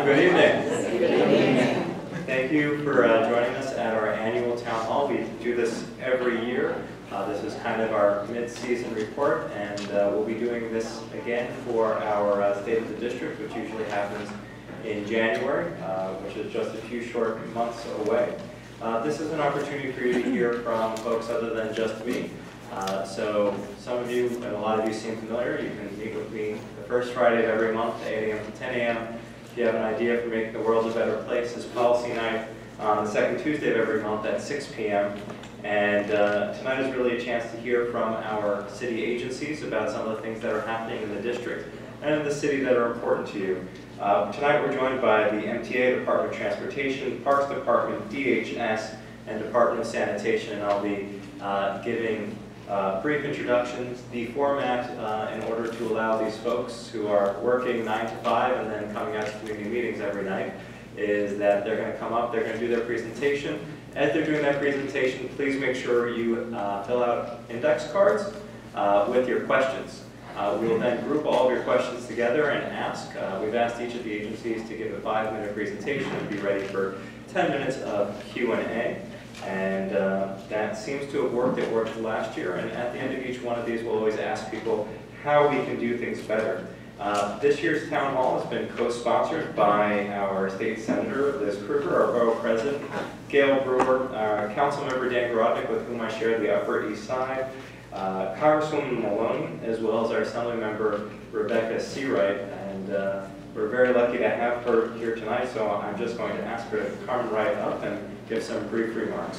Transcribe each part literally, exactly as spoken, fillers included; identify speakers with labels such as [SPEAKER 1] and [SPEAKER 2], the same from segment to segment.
[SPEAKER 1] good evening. Good evening. Thank you for uh, joining us at our annual town hall. We do this every year. Uh, this is kind of our mid-season report, and uh, we'll be doing this again for our uh, State of the District, which usually happens in January, uh, which is just a few short months away. Uh, this is an opportunity for you to hear from folks other than just me. Uh, so some of you, and a lot of you seem familiar, you can meet with me the first Friday of every month, eight A M to ten A M If you have an idea for making the world a better place, this policy night on the second Tuesday of every month at six P M And uh, tonight is really a chance to hear from our city agencies about some of the things that are happening in the district and in the city that are important to you. Uh, tonight we're joined by the M T A, Department of Transportation, Parks Department, D H S, and Department of Sanitation, and I'll be uh, giving uh, brief introductions. The format, uh, in order to allow these folks who are working nine to five and then coming out to community meetings every night, is that they're going to come up, they're going to do their presentation. As they're doing that presentation, please make sure you uh, fill out index cards uh, with your questions. Uh, we will then group all of your questions together and ask. Uh, we've asked each of the agencies to give a five-minute presentation and be ready for ten minutes of Q and A. And uh, that seems to have worked. It worked last year. And at the end of each one of these, we'll always ask people how we can do things better. Uh, this year's town hall has been co-sponsored by our state senator, Liz Kruger, our borough president, Gail Brewer, our council member Dan Garodnick, with whom I share the Upper East Side, uh, Congresswoman Maloney, as well as our assembly member Rebecca Seawright. And uh, we're very lucky to have her here tonight, so I'm just going to ask her to come right up and give some brief remarks.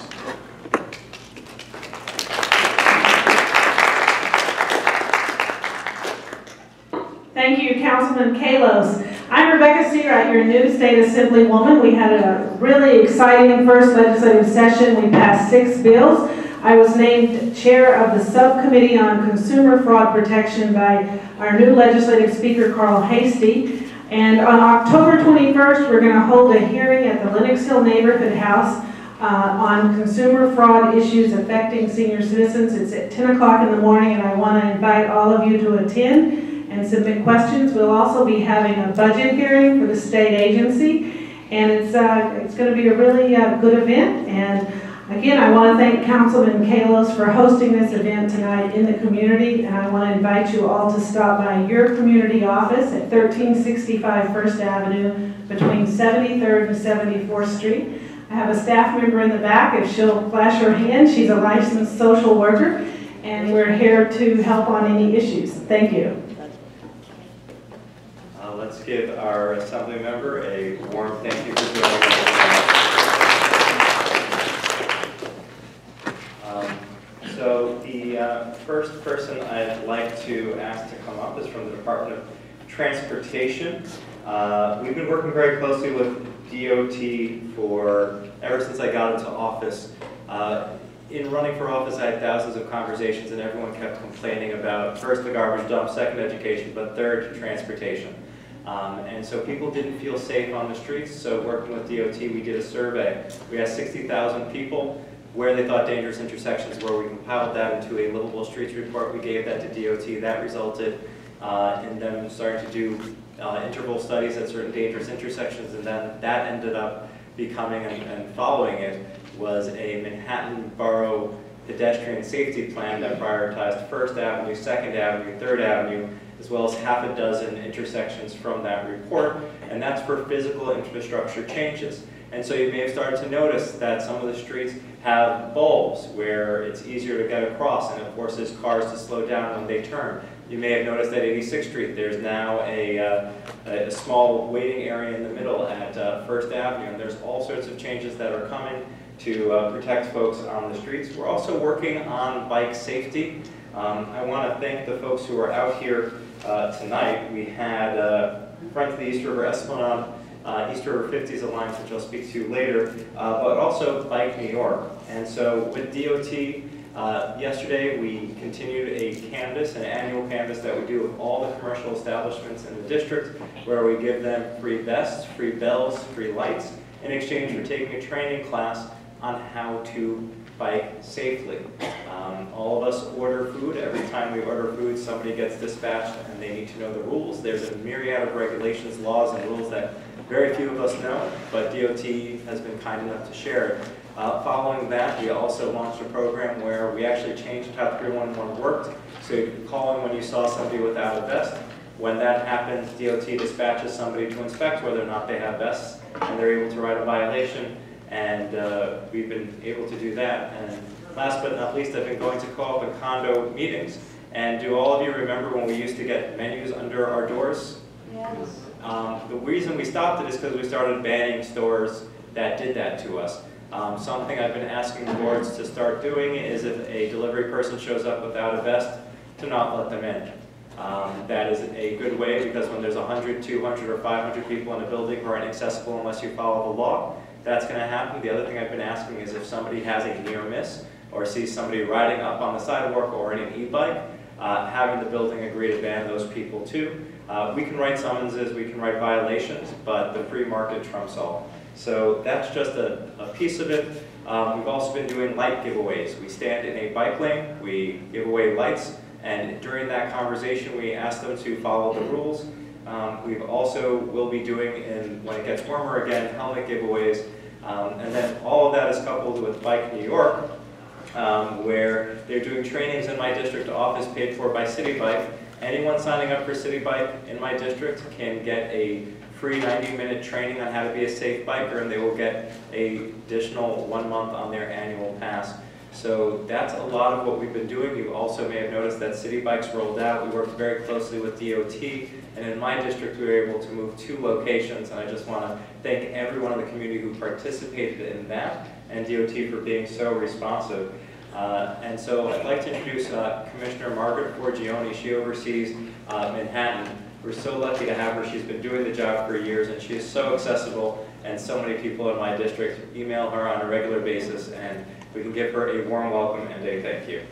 [SPEAKER 2] Thank you, Councilman Kallos. I'm Rebecca Seawright, your new state assemblywoman. We had a really exciting first legislative session. We passed six bills. I was named chair of the subcommittee on consumer fraud protection by our new legislative speaker, Carl Hasty. And on October twenty-first, we're going to hold a hearing at the Lenox Hill Neighborhood House uh, on consumer fraud issues affecting senior citizens. It's at ten o'clock in the morning, and I want to invite all of you to attend and submit questions. We'll also be having a budget hearing for the state agency, and it's uh, it's going to be a really uh, good event. And again, I want to thank Councilman Kallos for hosting this event tonight in the community, and I want to invite you all to stop by your community office at thirteen sixty-five First Avenue between seventy-third and seventy-fourth Street. I have a staff member in the back. If she'll flash her hand, she's a licensed social worker, and we're here to help on any issues. Thank you.
[SPEAKER 1] Uh, let's give our assembly member a warm thank you for joining us. Um, so the uh, first person I'd like to ask to come up is from the Department of Transportation. Uh, we've been working very closely with D O T for ever since I got into office. Uh, in running for office, I had thousands of conversations, and everyone kept complaining about first the garbage dump, second education, but third transportation. Um, and so people didn't feel safe on the streets, so working with D O T, we did a survey. We asked sixty thousand people where they thought dangerous intersections were. We compiled that into a livable streets report. We gave that to D O T. That resulted uh, in them starting to do uh, interval studies at certain dangerous intersections, and then that ended up becoming, and, and following it, was a Manhattan Borough pedestrian safety plan that prioritized First Avenue, Second Avenue, Third Avenue, as well as half a dozen intersections from that report, and that's for physical infrastructure changes. And so you may have started to notice that some of the streets have bulbs where it's easier to get across, and it forces cars to slow down when they turn. You may have noticed at eighty-sixth Street, there's now a, uh, a small waiting area in the middle at uh, First Avenue, and there's all sorts of changes that are coming to uh, protect folks on the streets. We're also working on bike safety. Um, I want to thank the folks who are out here uh, tonight. We had uh, Friends of the East River Esplanade, uh, East River fifties Alliance, which I'll speak to later, uh, but also Bike New York. And so with D O T, uh, yesterday we continued a canvas, an annual canvas that we do with all the commercial establishments in the district, where we give them free vests, free bells, free lights, in exchange for taking a training class on how to bike safely. Um, all of us order food. Every time we order food, somebody gets dispatched and they need to know the rules. There's a myriad of regulations, laws, and rules that very few of us know, but D O T has been kind enough to share it. Uh, following that, we also launched a program where we actually changed how three one one worked. So you could call in when you saw somebody without a vest. When that happens, D O T dispatches somebody to inspect whether or not they have vests, and they're able to write a violation, and uh, we've been able to do that. And last but not least, I've been going to co-op and condo meetings. And do all of you remember when we used to get menus under our doors?
[SPEAKER 3] Yes.
[SPEAKER 1] Um, the reason we stopped it is because we started banning stores that did that to us. Um, something I've been asking the boards to start doing is if a delivery person shows up without a vest, to not let them in. Um, that is a good way, because when there's one hundred, two hundred, or five hundred people in a building who are inaccessible unless you follow the law, that's going to happen. The other thing I've been asking is if somebody has a near miss or sees somebody riding up on the sidewalk or in an e-bike, uh, having the building agree to ban those people too. Uh, we can write summonses, we can write violations, but the free market trumps all. So that's just a, a piece of it. Um, we've also been doing light giveaways. We stand in a bike lane, we give away lights, and during that conversation we ask them to follow the rules. Um, we've also will be doing, in, when it gets warmer again, helmet giveaways. Um, and then all of that is coupled with Bike New York, um, where they're doing trainings in my district office paid for by City Bike. Anyone signing up for City Bike in my district can get a free ninety minute training on how to be a safe biker, and they will get an additional one month on their annual pass. So that's a lot of what we've been doing. You also may have noticed that City Bikes rolled out. We worked very closely with D O T, and in my district we were able to move two locations, and I just want to thank everyone in the community who participated in that, and D O T for being so responsive. Uh, and so I'd like to introduce uh, Commissioner Margaret Forgione. She oversees uh, Manhattan. We're so lucky to have her. She's been doing the job for years, and she is so accessible, and so many people in my district email her on a regular basis, and we can give her a warm welcome and a thank you.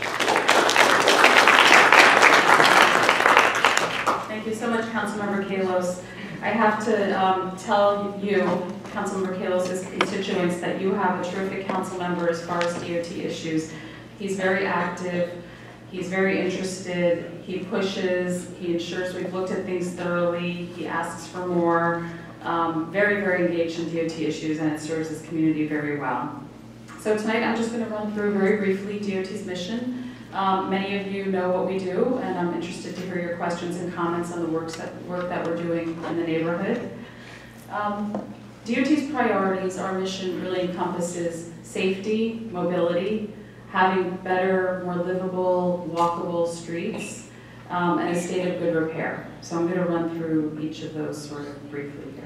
[SPEAKER 3] Thank you so much, Councilmember Kallos. I have to um, tell you, Councilmember Kallos' constituents, that you have a terrific council member as far as D O T issues. He's very active, he's very interested, he pushes, he ensures we've looked at things thoroughly, he asks for more, um, very, very engaged in D O T issues, and it serves his community very well. So tonight I'm just going to run through very briefly D O T's mission. Um, many of you know what we do, and I'm interested to hear your questions and comments on the works that, work that we're doing in the neighborhood. Um, D O T's priorities, our mission really encompasses safety, mobility, having better, more livable, walkable streets, um, and a state of good repair. So I'm going to run through each of those sort of briefly here.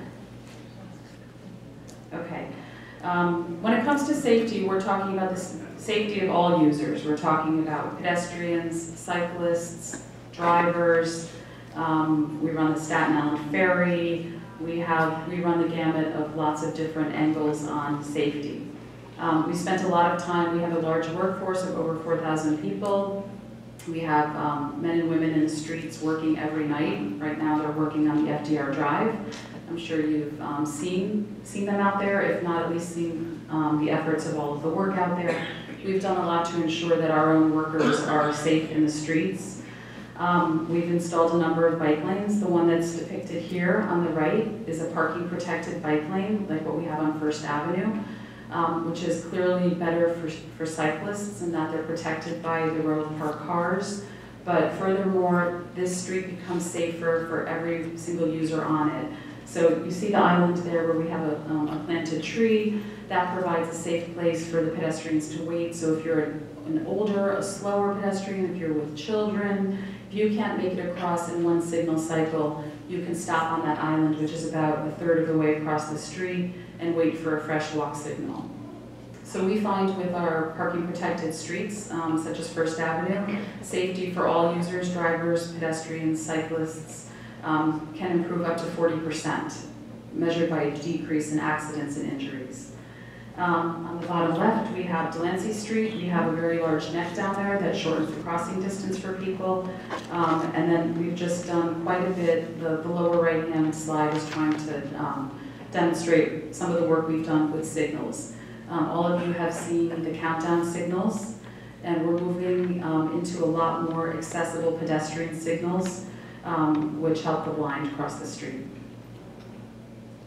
[SPEAKER 3] Okay. Um, when it comes to safety, we're talking about the safety of all users. We're talking about pedestrians, cyclists, drivers. Um, we run the Staten Island Ferry. We have we run the gamut of lots of different angles on safety. Um, we spent a lot of time. We have a large workforce of over four thousand people. We have um, men and women in the streets working every night. Right now, they're working on the F D R Drive. I'm sure you've um, seen, seen them out there, if not at least seen um, the efforts of all of the work out there. We've done a lot to ensure that our own workers are safe in the streets. Um, we've installed a number of bike lanes. The one that's depicted here on the right is a parking protected bike lane, like what we have on First Avenue, um, which is clearly better for, for cyclists in that they're protected by the row of parked cars. But furthermore, this street becomes safer for every single user on it. So you see the island there where we have a, um, a planted tree. That provides a safe place for the pedestrians to wait. So if you're an older, a slower pedestrian, if you're with children, if you can't make it across in one signal cycle, you can stop on that island, which is about a third of the way across the street, and wait for a fresh walk signal. So we find with our parking protected streets, um, such as First Avenue, safety for all users, drivers, pedestrians, cyclists, Um, can improve up to forty percent, measured by a decrease in accidents and injuries. Um, on the bottom left, we have Delancey Street. We have a very large neck down there that shortens the crossing distance for people. Um, and then we've just done quite a bit. The, the lower right-hand slide is trying to um, demonstrate some of the work we've done with signals. Um, all of you have seen the countdown signals, and we're moving um, into a lot more accessible pedestrian signals, Um, which help the blind cross the street.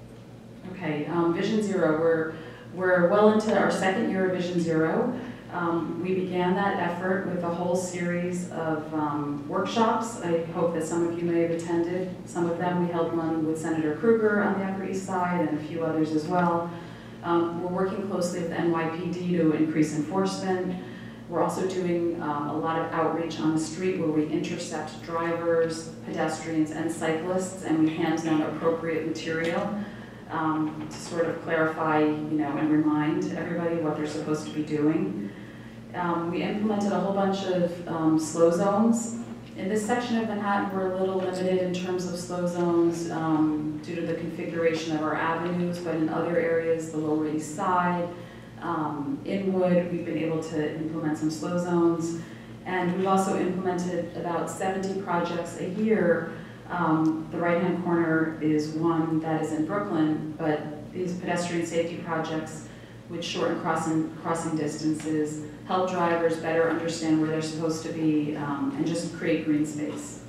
[SPEAKER 3] Okay, um, Vision Zero, we're, we're well into our second year of Vision Zero. Um, we began that effort with a whole series of um, workshops. I hope that some of you may have attended. Some of them, we held one with Senator Kruger on the Upper East Side and a few others as well. Um, we're working closely with N Y P D to increase enforcement. We're also doing um, a lot of outreach on the street where we intercept drivers, pedestrians, and cyclists, and we hand them appropriate material um, to sort of clarify, you know, and remind everybody what they're supposed to be doing. Um, we implemented a whole bunch of um, slow zones. In this section of Manhattan, we're a little limited in terms of slow zones um, due to the configuration of our avenues, but in other areas, the Lower East Side, um, Inwood, we've been able to implement some slow zones. And we've also implemented about seventy projects a year. Um, the right-hand corner is one that is in Brooklyn, but these pedestrian safety projects, which shorten crossing, crossing distances, help drivers better understand where they're supposed to be, um, and just create green space.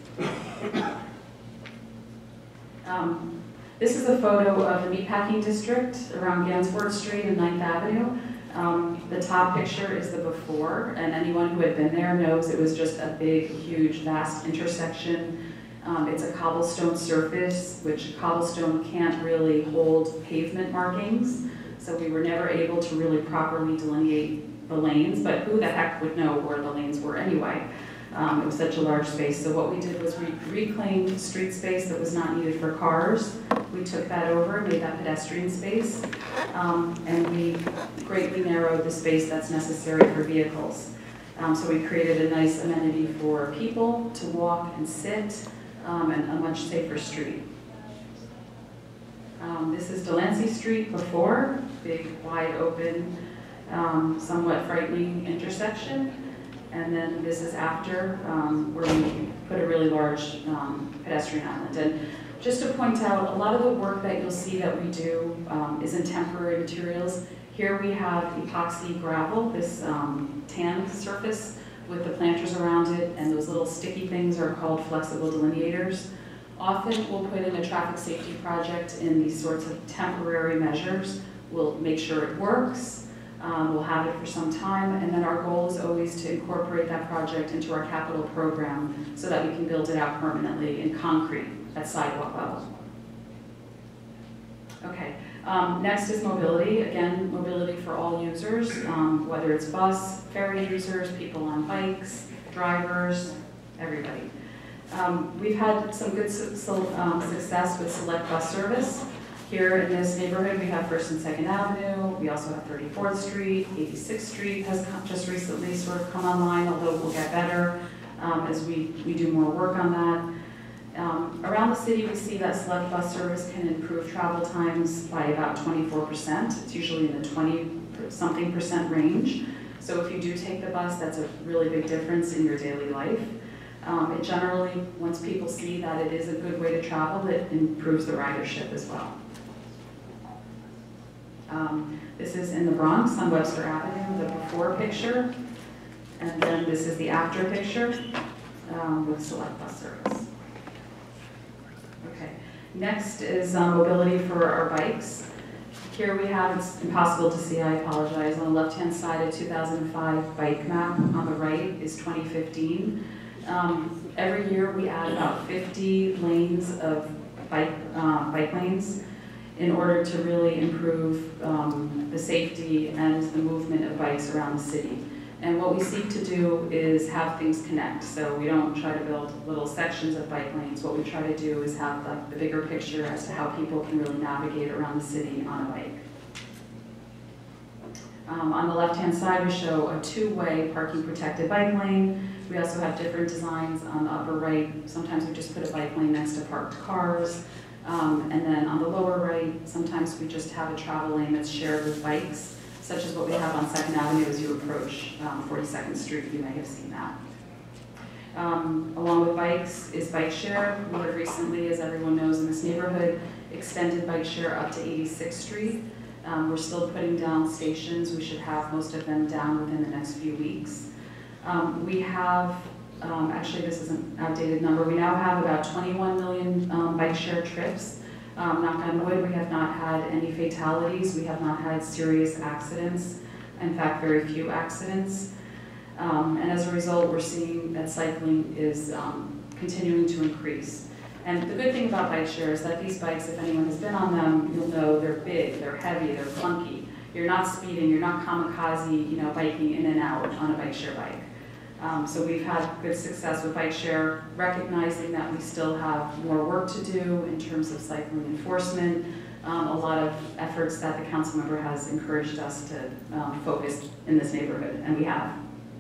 [SPEAKER 3] Um, this is a photo of the meatpacking district around Gansevoort Street and ninth Avenue. Um, the top picture is the before, and anyone who had been there knows it was just a big, huge, vast intersection. Um, it's a cobblestone surface, which cobblestone can't really hold pavement markings, so we were never able to really properly delineate the lanes, but who the heck would know where the lanes were anyway? Um, it was such a large space. So what we did was we reclaimed street space that was not needed for cars. We took that over, made that pedestrian space, um, and we greatly narrowed the space that's necessary for vehicles. Um, so we created a nice amenity for people to walk and sit, um, and a much safer street. Um, this is Delancey Street before, big, wide open, Um, somewhat frightening intersection, and then this is after, um, where we put a really large um, pedestrian island. And just to point out, a lot of the work that you'll see that we do um, is in temporary materials. Here we have epoxy gravel, this um, tan surface with the planters around it, and those little sticky things are called flexible delineators. Often we'll put in a traffic safety project in these sorts of temporary measures. We'll make sure it works. Um, we'll have it for some time, and then our goal is always to incorporate that project into our capital program so that we can build it out permanently in concrete at sidewalk level. Okay, um, next is mobility. Again, mobility for all users, um, whether it's bus, ferry users, people on bikes, drivers, everybody. Um, we've had some good su su um, success with select bus service. Here in this neighborhood, we have First and Second Avenue. We also have thirty-fourth Street. eighty-sixth Street has come, just recently sort of come online, although it will get better um, as we, we do more work on that. Um, around the city, we see that select bus service can improve travel times by about twenty-four percent. It's usually in the twenty something percent range. So if you do take the bus, that's a really big difference in your daily life. Um, it generally, once people see that it is a good way to travel, it improves the ridership as well. Um, this is in the Bronx on Webster Avenue, the before picture, and then this is the after picture um, with select bus service. Okay, next is um, mobility for our bikes. Here we have, it's impossible to see, I apologize, on the left-hand side a two thousand five bike map, on the right is twenty fifteen. Um, every year we add about fifty lanes of bike, uh, bike lanes in order to really improve um, the safety and the movement of bikes around the city. And what we seek to do is have things connect. So we don't try to build little sections of bike lanes. What we try to do is have like, the bigger picture as to how people can really navigate around the city on a bike. Um, on the left-hand side, we show a two-way parking protected bike lane. We also have different designs on the upper right. Sometimes we just put a bike lane next to parked cars. Um, and then on the lower right, sometimes we just have a travel lane that's shared with bikes, such as what we have on Second Avenue as you approach um, forty-second Street. You may have seen that. Um, along with bikes is bike share. We have recently, as everyone knows in this neighborhood, extended bike share up to eighty-sixth Street. Um, we're still putting down stations. We should have most of them down within the next few weeks. Um, we have Um, actually, this is an outdated number. We now have about twenty-one million um, bike share trips Um, knock on wood, we have not had any fatalities. We have not had serious accidents. In fact, very few accidents. Um, and as a result, we're seeing that cycling is um, continuing to increase. And the good thing about bike share is that these bikes, if anyone has been on them, you'll know they're big, they're heavy, they're clunky. You're not speeding, you're not kamikaze, you know, biking in and out on a bike share bike. Um, so we've had good success with bike share, recognizing that we still have more work to do in terms of cycling enforcement. Um, a lot of efforts that the council member has encouraged us to um, focus in this neighborhood, and we have.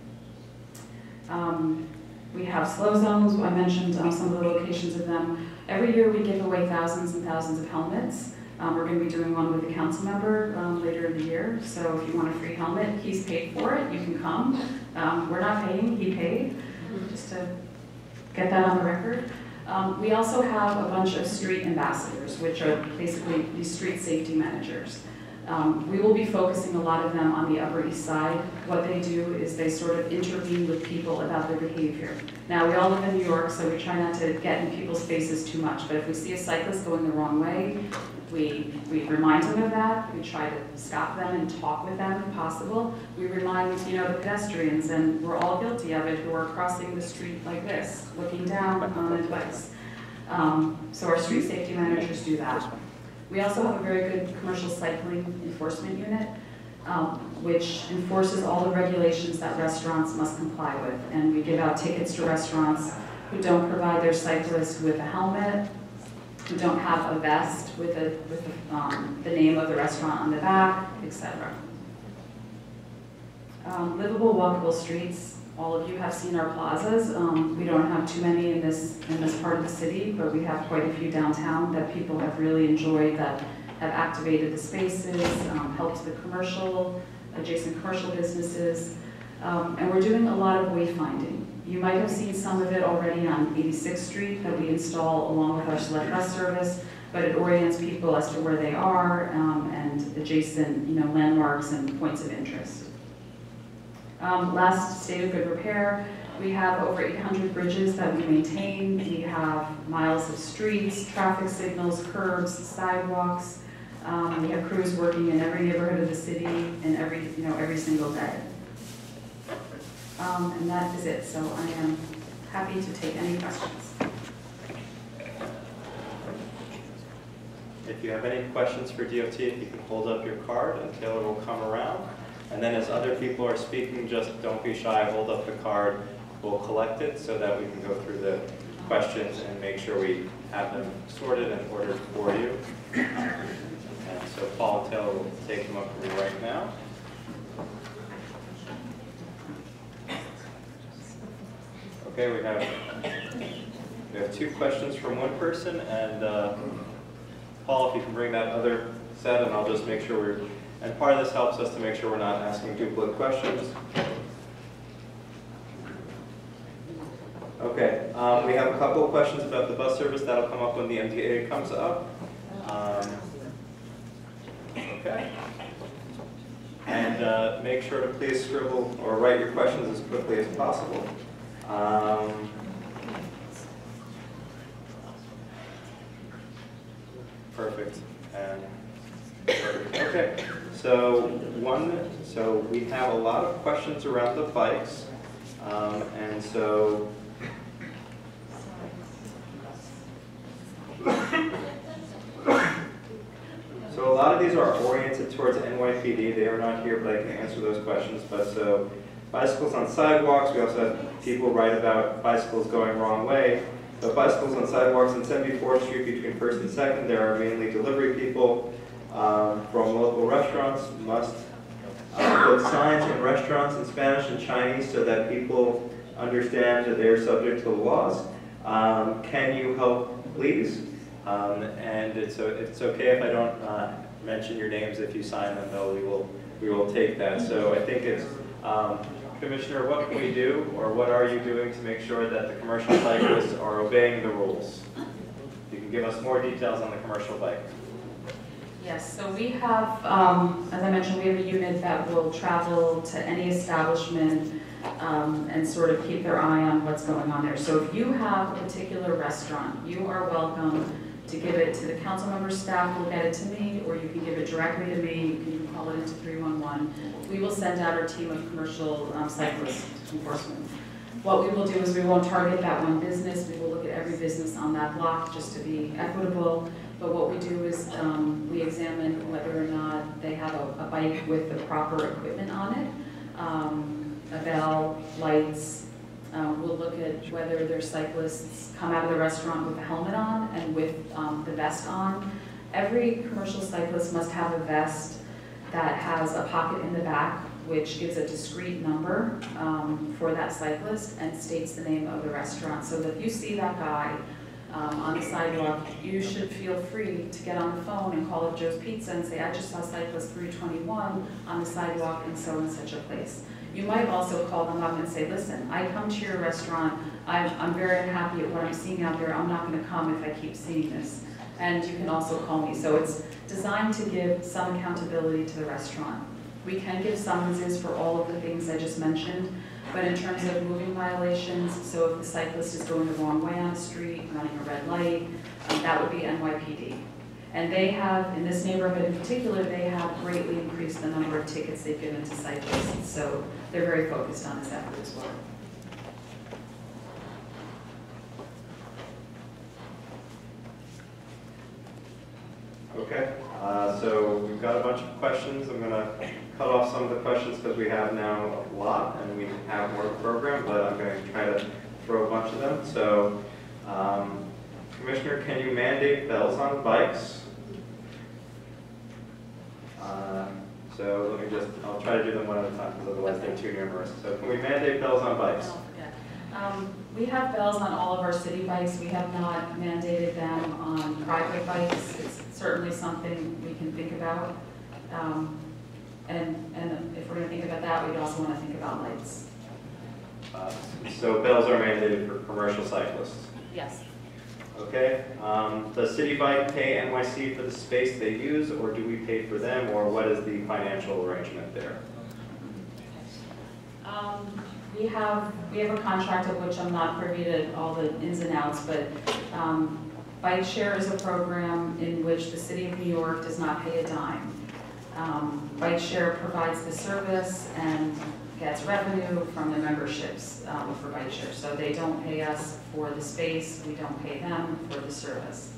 [SPEAKER 3] Um, we have slow zones. I mentioned um, some of the locations of them. Every year we give away thousands and thousands of helmets. Um, we're going to be doing one with a council member um, later in the year. So if you want a free helmet, he's paid for it. You can come. Um, we're not paying. He paid. Just to get that on the record. Um, we also have a bunch of street ambassadors, which are basically these street safety managers. Um, we will be focusing a lot of them on the Upper East Side. What they do is they sort of intervene with people about their behavior. Now, we all live in New York, so we try not to get in people's faces too much, but if we see a cyclist going the wrong way, we, we remind them of that. We try to stop them and talk with them if possible. We remind, you know, the pedestrians, and we're all guilty of it, who are crossing the street like this, looking down on a device. Um, so our street safety managers do that. We also have a very good commercial cycling enforcement unit, um, which enforces all the regulations that restaurants must comply with. And we give out tickets to restaurants who don't provide their cyclists with a helmet, who don't have a vest with, a, with a, um, the name of the restaurant on the back, et cetera. Um, livable, walkable streets. All of you have seen our plazas. Um, we don't have too many in this in this part of the city, but we have quite a few downtown that people have really enjoyed, that have activated the spaces, um, helped the commercial, adjacent commercial businesses, um, and we're doing a lot of wayfinding. You might have seen some of it already on eighty-sixth street that we install along with our select bus service, but it orients people as to where they are um, and adjacent, you know, landmarks and points of interest. Um, last, state of good repair. We have over eight hundred bridges that we maintain. We have miles of streets, traffic signals, curbs, sidewalks. Um, we have crews working in every neighborhood of the city and every, you know, every single day. Um, and that is it. So I am happy to take any questions.
[SPEAKER 1] If you have any questions for D O T, if you can hold up your card and Taylor will come around. And then as other people are speaking, just don't be shy, hold up the card. We'll collect it so that we can go through the questions and make sure we have them sorted and ordered for you. And so Paul and Taylor will take them up for you right now. Okay, we have, we have two questions from one person, and uh, Paul, if you can bring that other set, and I'll just make sure we're, and part of this helps us to make sure we're not asking duplicate questions. Okay, um, we have a couple of questions about the bus service. That'll come up when the M T A comes up. Um, okay. And uh, make sure to please scribble or write your questions as quickly as possible. Um, perfect. And okay. So one. So we have a lot of questions around the bikes, um, and so. So a lot of these are oriented towards N Y P D. They are not here, but I can answer those questions. But so, bicycles on sidewalks. We also have people write about bicycles going wrong way. So bicycles on sidewalks on seventy-fourth street between first and second. There are mainly delivery people um, from local restaurants. Must uh, put signs in restaurants in Spanish and Chinese so that people understand that they are subject to the laws. Um, can you help, please? Um, and it's, it's okay if I don't uh, mention your names. If you sign them, though, we will, we will take that. So I think it's, um, Commissioner, what can we do, or what are you doing to make sure that the commercial cyclists are obeying the rules? You can give us more details on the commercial bike.
[SPEAKER 3] Yes, so we have, um, as I mentioned, we have a unit that will travel to any establishment um, and sort of keep their eye on what's going on there. So if you have a particular restaurant, you are welcome to give it to the council member staff, who will get it to me, or you can give it directly to me, you can call it into three one one. We will send out our team of commercial um, cyclist enforcement. What we will do is we won't target that one business, we will look at every business on that block just to be equitable. But what we do is um, we examine whether or not they have a, a bike with the proper equipment on it, um, a bell, lights. Um, we'll look at whether their cyclists come out of the restaurant with a helmet on and with um, the vest on. Every commercial cyclist must have a vest that has a pocket in the back, which gives a discrete number um, for that cyclist and states the name of the restaurant. So that if you see that guy um, on the sidewalk, you should feel free to get on the phone and call up Joe's Pizza and say, I just saw cyclist three twenty-one on the sidewalk in so and such a place. You might also call them up and say, listen, I come to your restaurant, I'm, I'm very unhappy at what I'm seeing out there, I'm not gonna come if I keep seeing this. And you can also call me. So it's designed to give some accountability to the restaurant. We can give summonses for all of the things I just mentioned, but in terms of moving violations, so if the cyclist is going the wrong way on the street, running a red light, um, that would be N Y P D. And they have, in this neighborhood in particular, they have greatly increased the number of tickets they've given to cyclists. So they're very focused on this effort as well.
[SPEAKER 1] Okay, uh, so we've got a bunch of questions. I'm going to cut off some of the questions because we have now a lot and we have more program, but I'm going to try to throw a bunch of them. So, um, Commissioner, can you mandate bells on bikes? Uh, so let me just, I'll try to do them one at a time because otherwise they're too numerous. So can we mandate bells on bikes?
[SPEAKER 3] Don't forget. Um, we have bells on all of our city bikes. We have not mandated them on private bikes. It's certainly something we can think about. Um, and, and if we're going to think about that, we'd also want to think about lights.
[SPEAKER 1] Uh, so bells are mandated for commercial cyclists?
[SPEAKER 3] Yes.
[SPEAKER 1] Okay. Um, does City Bike pay N Y C for the space they use, or do we pay for them, or what is the financial arrangement there?
[SPEAKER 3] Um, we have we have a contract of which I'm not privy to all the ins and outs, but um, Bike Share is a program in which the City of New York does not pay a dime. Um, Bike Share provides the service and gets revenue from the memberships um, for Bike Share. So they don't pay us for the space, we don't pay them for the service.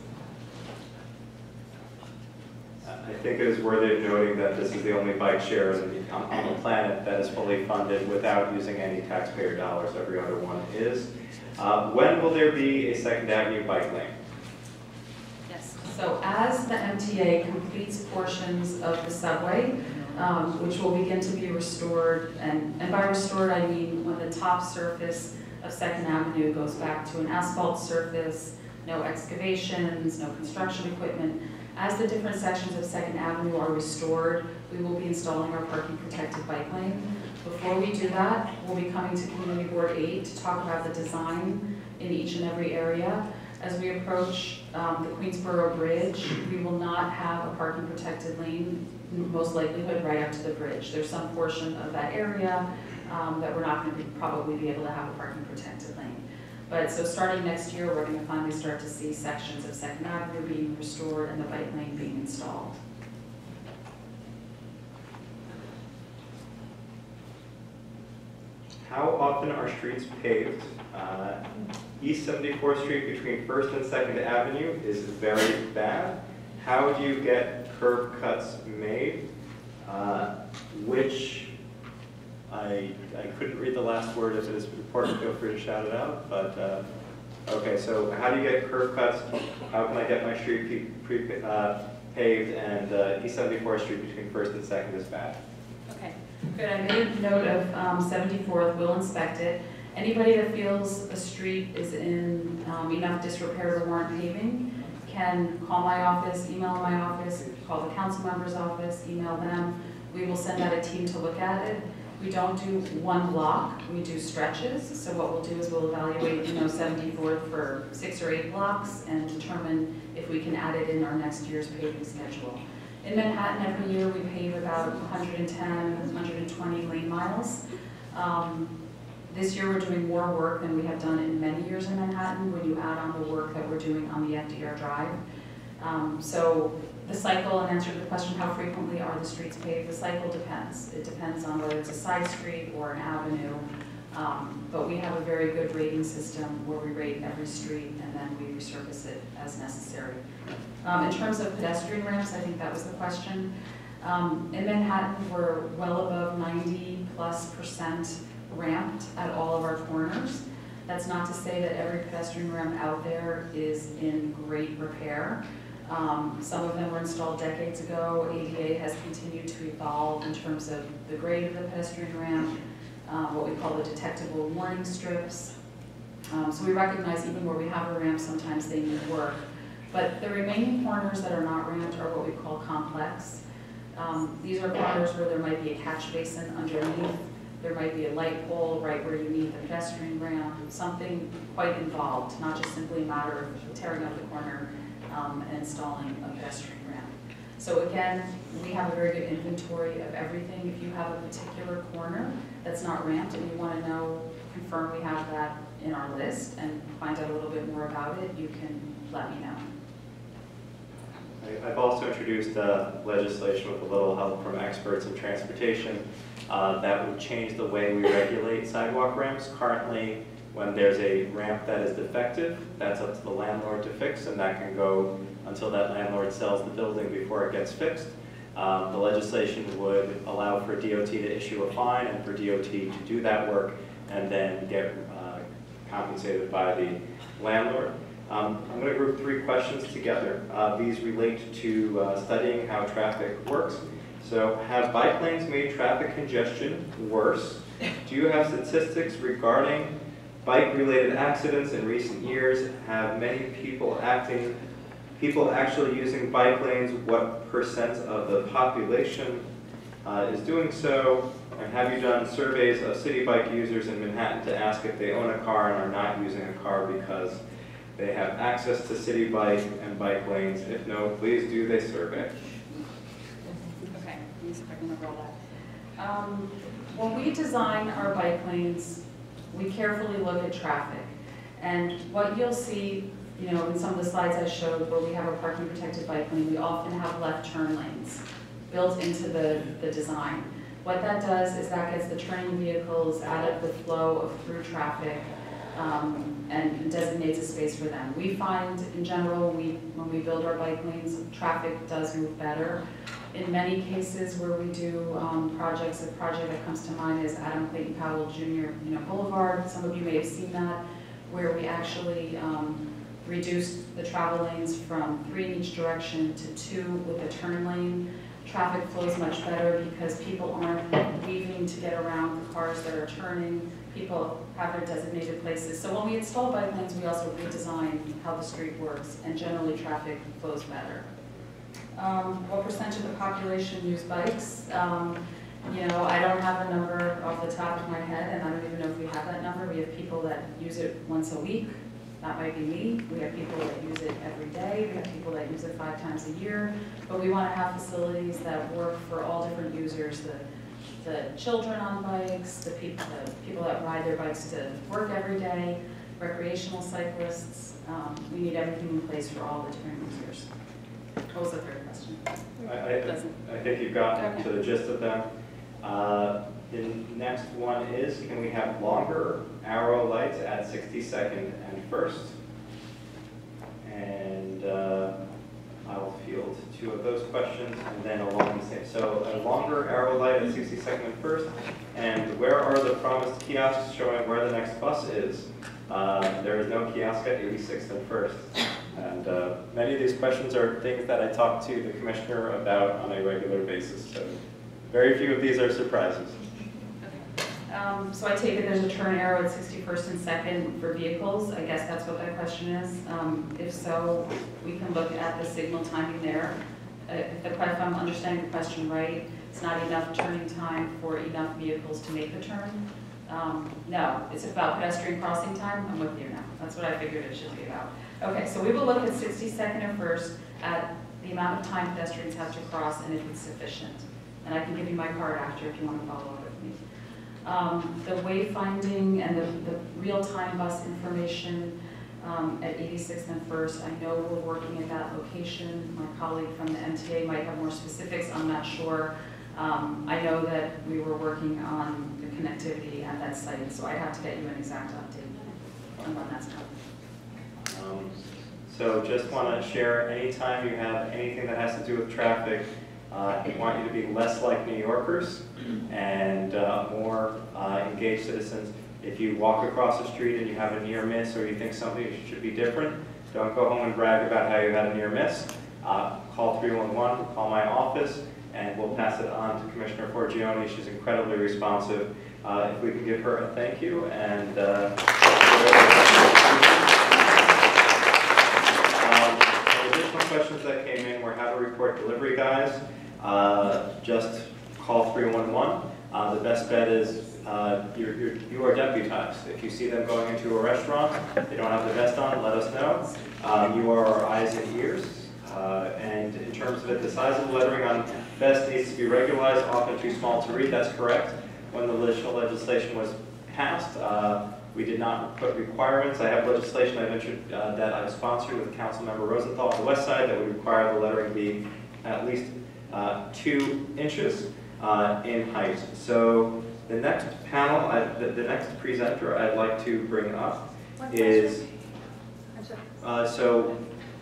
[SPEAKER 1] I think it is worthy of noting that this is the only bike share on, on the planet that is fully funded without using any taxpayer dollars. Every other one is. Uh, when will there be a Second Avenue bike lane?
[SPEAKER 3] Yes. So as the M T A completes portions of the subway, um, which will begin to be restored, and, and by restored I mean when the top surface of Second Avenue goes back to an asphalt surface, no excavations, no construction equipment. As the different sections of Second Avenue are restored, we will be installing our parking protected bike lane. Before we do that, we'll be coming to Community Board eight to talk about the design in each and every area. As we approach um, the Queensboro Bridge, we will not have a parking protected lane, most likelihood right up to the bridge. There's some portion of that area um, that we're not going to be, probably be able to have a parking protected lane. But so starting next year, we're going to finally start to see sections of Second Avenue being restored and the bike lane being installed.
[SPEAKER 1] How often are streets paved? Uh, East seventy-fourth Street between First and Second Avenue is very bad. How do you get curb cuts made? Uh, which I, I couldn't read the last word. If it is important, feel free to shout it out. But uh, okay, so how do you get curb cuts? How can I get my street pre, pre, uh, paved? And uh, East seventy-fourth Street between First and Second is bad.
[SPEAKER 3] Okay, good. I made note of um, seventy-fourth. We'll inspect it. Anybody that feels a street is in um, enough disrepair to warrant paving can call my office, email my office, call the council member's office, email them. We will send out a team to look at it. We don't do one block, we do stretches. So what we'll do is we'll evaluate, you know, seventy-fourth for six or eight blocks and determine if we can add it in our next year's paving schedule. In Manhattan, every year we pave about one hundred ten, one hundred twenty lane miles. Um, this year we're doing more work than we have done in many years in Manhattan when you add on the work that we're doing on the F D R Drive. Um, so the cycle, and answer to the question, how frequently are the streets paved? The cycle depends. It depends on whether it's a side street or an avenue. Um, but we have a very good rating system where we rate every street and then we resurface it as necessary. Um, in terms of pedestrian ramps, I think that was the question. Um, in Manhattan, we're well above ninety plus percent ramped at all of our corners. That's not to say that every pedestrian ramp out there is in great repair. Um, some of them were installed decades ago. A D A has continued to evolve in terms of the grade of the pedestrian ramp, um, what we call the detectable warning strips. Um, so we recognize even where we have a ramp, sometimes they need work. But the remaining corners that are not ramped are what we call complex. Um, these are corners where there might be a catch basin underneath. There might be a light pole right where you need the pedestrian ramp, something quite involved, not just simply a matter of tearing up the corner um, and installing a pedestrian ramp. So again, we have a very good inventory of everything. If you have a particular corner that's not ramped and you want to know, confirm we have that in our list and find out a little bit more about it, you can let me know.
[SPEAKER 1] I've also introduced uh, legislation with a little help from experts in transportation uh, that would change the way we regulate sidewalk ramps. Currently, when there's a ramp that is defective, that's up to the landlord to fix, and that can go until that landlord sells the building before it gets fixed. Um, the legislation would allow for D O T to issue a fine and for D O T to do that work and then get uh, compensated by the landlord. Um, I'm going to group three questions together. Uh, these relate to uh, studying how traffic works. So, have bike lanes made traffic congestion worse? Do you have statistics regarding bike-related accidents in recent years? Have many people acting, people actually using bike lanes? What percent of the population uh, is doing so? And have you done surveys of city bike users in Manhattan to ask if they own a car and are not using a car because they have access to city bike and bike lanes? If no, please do the survey.
[SPEAKER 3] Okay, let me see if I can remember all that. Um, when we design our bike lanes, we carefully look at traffic. And what you'll see, you know, in some of the slides I showed where we have a parking protected bike lane, we often have left turn lanes built into the, the design. What that does is that gets the turning vehicles out of the flow of through traffic um, and designates a space for them. We find, in general, we, when we build our bike lanes, traffic does move better. In many cases where we do um, projects, a project that comes to mind is Adam Clayton Powell Junior You know, Boulevard. Some of you may have seen that, where we actually um, reduced the travel lanes from three in each direction to two with a turn lane. Traffic flows much better because people aren't weaving to get around the cars that are turning. People have their designated places. So when we install bike lanes, we also redesign how the street works, and generally traffic flows better. Um, what percentage of the population use bikes? Um, you know, I don't have a number off the top of my head, and I don't even know if we have that number. We have people that use it once a week. That might be me. We have people that use it every day. We have people that use it five times a year. But we want to have facilities that work for all different users. The, the children on bikes, the people, the people that ride their bikes to work every day, recreational cyclists. Um, we need everything in place for all the different users. What was the third question?
[SPEAKER 1] I, I, I think you've gotten okay. to the gist of them. Uh, the next one is, can we have longer arrow lights at sixty-second and first? And uh, I'll field two of those questions and then along the same. So a longer arrow light at sixty-second and first. And where are the promised kiosks showing where the next bus is? Uh, there is no kiosk at eighty-sixth and first. And uh, many of these questions are things that I talk to the commissioner about on a regular basis. So very few of these are surprises.
[SPEAKER 3] Okay. Um, so I take it there's a turn arrow at sixty-first and second for vehicles. I guess that's what that question is. Um, if so, we can look at the signal timing there. Uh, if, the, if I'm understanding the question right, it's not enough turning time for enough vehicles to make the turn. Um, no, it's about pedestrian crossing time. I'm with you now. That's what I figured it should be about. Okay, so we will look at sixty-second and first at the amount of time pedestrians have to cross and if it's sufficient. And I can give you my card after if you want to follow up with me. Um, the wayfinding and the, the real-time bus information, um, at eighty-sixth and First. I know we're working at that location. My colleague from the M T A might have more specifics, I'm not sure. Um, I know that we were working on the connectivity at that site, so I have to get you an exact update on when that's coming.
[SPEAKER 1] Um, so just want to share, anytime you have anything that has to do with traffic, uh, we want you to be less like New Yorkers and uh, more uh, engaged citizens. If you walk across the street and you have a near miss or you think something should be different, don't go home and brag about how you had a near miss. Uh, call three one one, call my office, and we'll pass it on to Commissioner Forgione. She's incredibly responsive. Uh, if we can give her a thank you. And uh, um, additional questions that came in were how to report delivery guys. Uh, just call three one one. Uh, the best bet is uh, you're, you're, you are deputized. If you see them going into a restaurant, they don't have the vest on, let us know. Um, you are our eyes and ears. Uh, and in terms of it, the size of the lettering on vest needs to be regularized, often too small to read. That's correct. When the additional legislation was passed, uh, we did not put requirements. I have legislation I've entered, uh, that I've sponsored with Councilmember Rosenthal on the west side that would require the lettering be at least uh, two inches uh, in height. So the next panel, I, the, the next presenter I'd like to bring up is, uh, so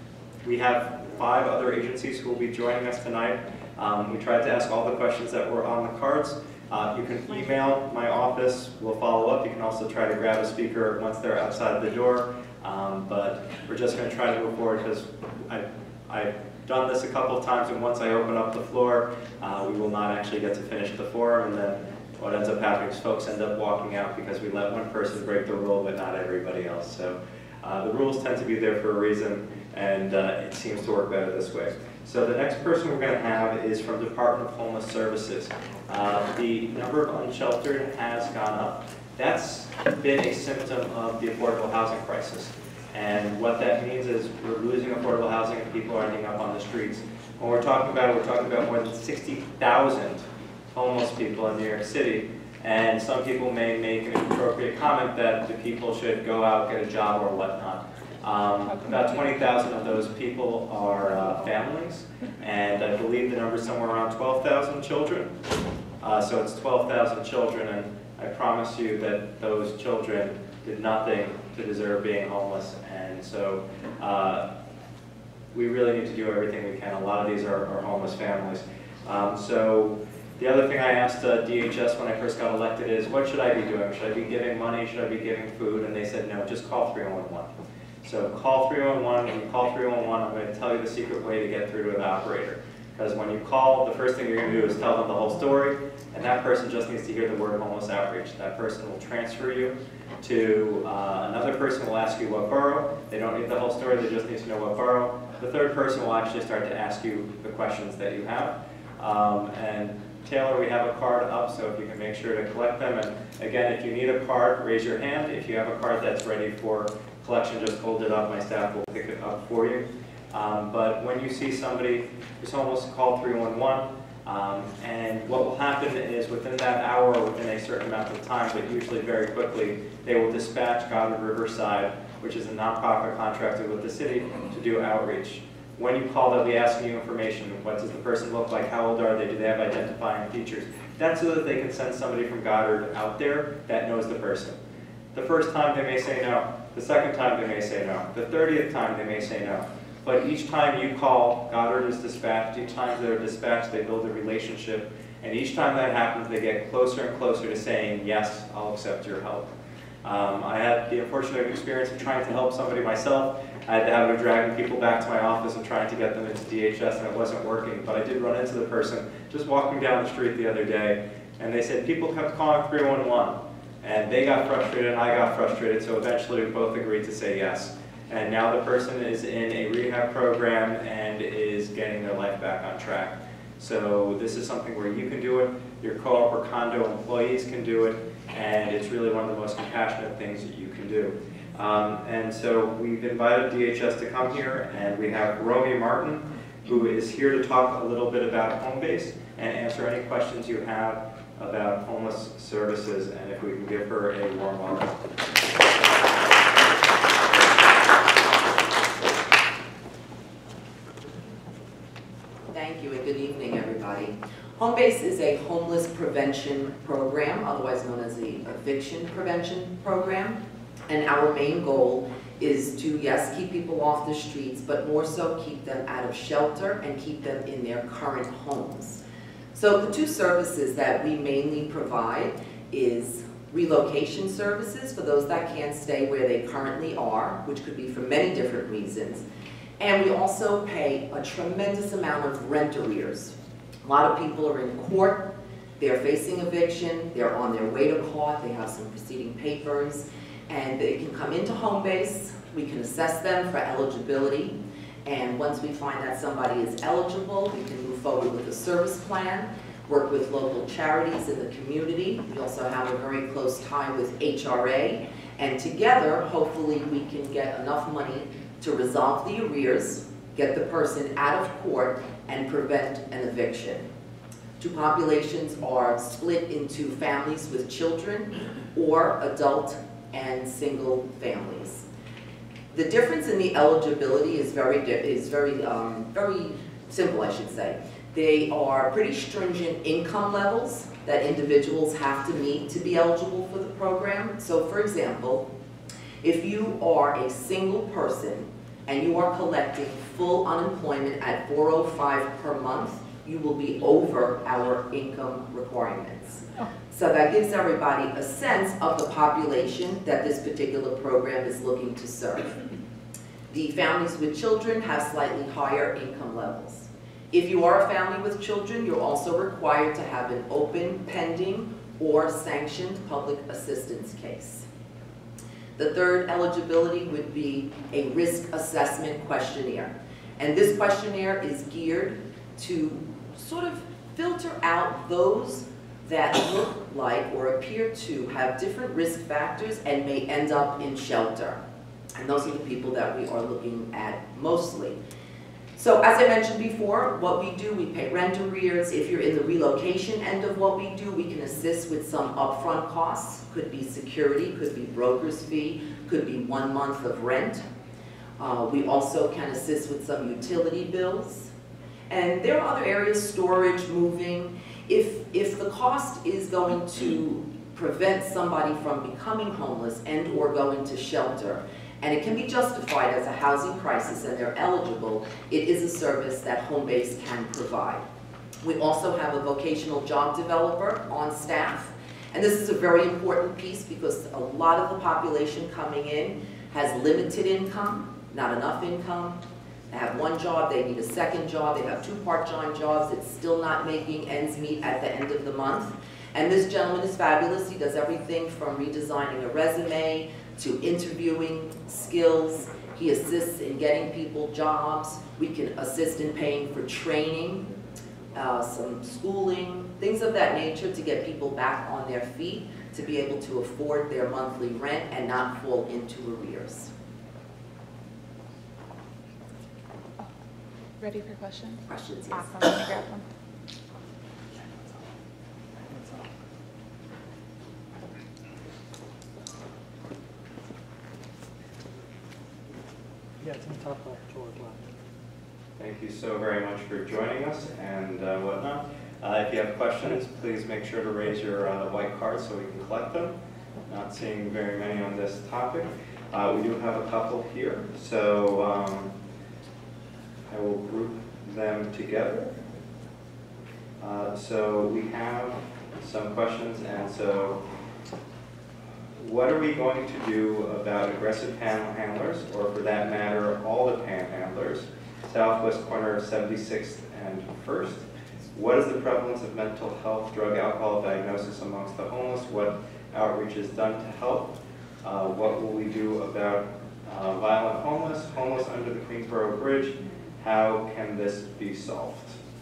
[SPEAKER 1] we have five other agencies who will be joining us tonight. Um, we tried to ask all the questions that were on the cards. Uh, you can email my office, we'll follow up. You can also try to grab a speaker once they're outside the door. Um, but we're just going to try to move forward because I, I've done this a couple of times, and once I open up the floor, uh, we will not actually get to finish the forum, and then what ends up happening is folks end up walking out because we let one person break the rule, but not everybody else. So uh, the rules tend to be there for a reason, and uh, it seems to work better this way. So the next person we're going to have is from Department of Homeless Services. Uh, the number of unsheltered has gone up. That's been a symptom of the affordable housing crisis. And what that means is we're losing affordable housing and people are ending up on the streets. When we're talking about it, we're talking about more than sixty thousand homeless people in New York City. And some people may make an inappropriate comment that the people should go out, get a job, or whatnot. Um, about twenty thousand of those people are uh, families, and I believe the number is somewhere around twelve thousand children. Uh, so it's twelve thousand children, and I promise you that those children did nothing to deserve being homeless. And so uh, we really need to do everything we can. A lot of these are, are homeless families. Um, so the other thing I asked uh, D H S when I first got elected is, what should I be doing? Should I be giving money? Should I be giving food? And they said, no, just call three one one. So call three one one. When you call three one one, I'm going to tell you the secret way to get through to the operator. Because when you call, the first thing you're going to do is tell them the whole story, and that person just needs to hear the word homeless outreach. That person will transfer you to uh, another person will ask you what borough. They don't need the whole story, they just need to know what borough. The third person will actually start to ask you the questions that you have. Um, and Taylor, we have a card up, so if you can make sure to collect them. And again, if you need a card, raise your hand. If you have a card that's ready for collection, just hold it up. My staff will pick it up for you. Um, but when you see somebody who's homeless, call three one one. Um, and what will happen is within that hour or within a certain amount of time, but usually very quickly, they will dispatch Goddard Riverside, which is a nonprofit contracted with the city, to do outreach. When you call, they'll be asking you information. What does the person look like? How old are they? Do they have identifying features? That's so that they can send somebody from Goddard out there that knows the person. The first time they may say no. The second time they may say no. The thirtieth time they may say no. But each time you call, Goddard is dispatched. Each time they're dispatched, they build a relationship. And each time that happens, they get closer and closer to saying, yes, I'll accept your help. Um, I had the unfortunate experience of trying to help somebody myself. I had the habit of dragging people back to my office and trying to get them into D H S, and it wasn't working. But I did run into the person just walking down the street the other day, and they said people kept calling three one one. And they got frustrated, and I got frustrated, so eventually we both agreed to say yes. And now the person is in a rehab program and is getting their life back on track. So this is something where you can do it, your co-op or condo employees can do it, and it's really one of the most compassionate things that you can do. Um, and so we've invited D H S to come here, and we have Romy Martin, who is here to talk a little bit about Homebase and answer any questions you have about homeless services, and if we can give her a warm welcome.
[SPEAKER 4] Y. Home Base is a homeless prevention program, otherwise known as the eviction prevention program. And our main goal is to, yes, keep people off the streets, but more so keep them out of shelter and keep them in their current homes. So the two services that we mainly provide is relocation services for those that can't stay where they currently are, which could be for many different reasons. And we also pay a tremendous amount of rent arrears. A lot of people are in court, they're facing eviction, they're on their way to court, they have some preceding papers, and they can come into Home Base, we can assess them for eligibility, and once we find that somebody is eligible, we can move forward with a service plan, work with local charities in the community. We also have a very close tie with H R A, and together, hopefully, we can get enough money to resolve the arrears, get the person out of court, and prevent an eviction. Two populations are split into families with children or adult and single families. The difference in the eligibility is very, is very, um, very simple, I should say. They are pretty stringent income levels that individuals have to meet to be eligible for the program. So for example, if you are a single person and you are collecting full unemployment at four oh five per month, you will be over our income requirements. Oh. So that gives everybody a sense of the population that this particular program is looking to serve. The families with children have slightly higher income levels. If you are a family with children, you're also required to have an open, pending, or sanctioned public assistance case. The third eligibility would be a risk assessment questionnaire. And this questionnaire is geared to sort of filter out those that look like or appear to have different risk factors and may end up in shelter. And those are the people that we are looking at mostly. So as I mentioned before, what we do, we pay rent arrears. If you're in the relocation end of what we do, we can assist with some upfront costs. Could be security, could be broker's fee, could be one month of rent. Uh, we also can assist with some utility bills. And there are other areas, storage, moving. If, if the cost is going to prevent somebody from becoming homeless and or going to shelter, and it can be justified as a housing crisis and they're eligible, it is a service that Home Base can provide. We also have a vocational job developer on staff, and this is a very important piece because a lot of the population coming in has limited income, not enough income. They have one job, they need a second job, they have two part-time jobs, it's still not making ends meet at the end of the month. And this gentleman is fabulous. He does everything from redesigning a resume to interviewing skills. He assists in getting people jobs. We can assist in paying for training, uh, some schooling, things of that nature to get people back on their feet, to be able to afford their monthly rent and not fall into arrears.
[SPEAKER 5] Ready for questions?
[SPEAKER 4] Questions, yes.
[SPEAKER 5] Awesome. Let me grab one.
[SPEAKER 6] Yeah, it's in the top left, George left.
[SPEAKER 1] Thank you so very much for joining us and uh, whatnot. Uh, if you have questions, please make sure to raise your uh, white cards so we can collect them. Not seeing very many on this topic. Uh, we do have a couple here, so um, I will group them together. Uh, so we have some questions, and so what are we going to do about aggressive panhandlers, or for that matter, all the panhandlers, southwest corner of seventy-sixth and first? What is the prevalence of mental health, drug, alcohol diagnosis amongst the homeless? What outreach is done to help? Uh, what will we do about uh, violent homeless, homeless under the Queensboro Bridge? How can this be solved?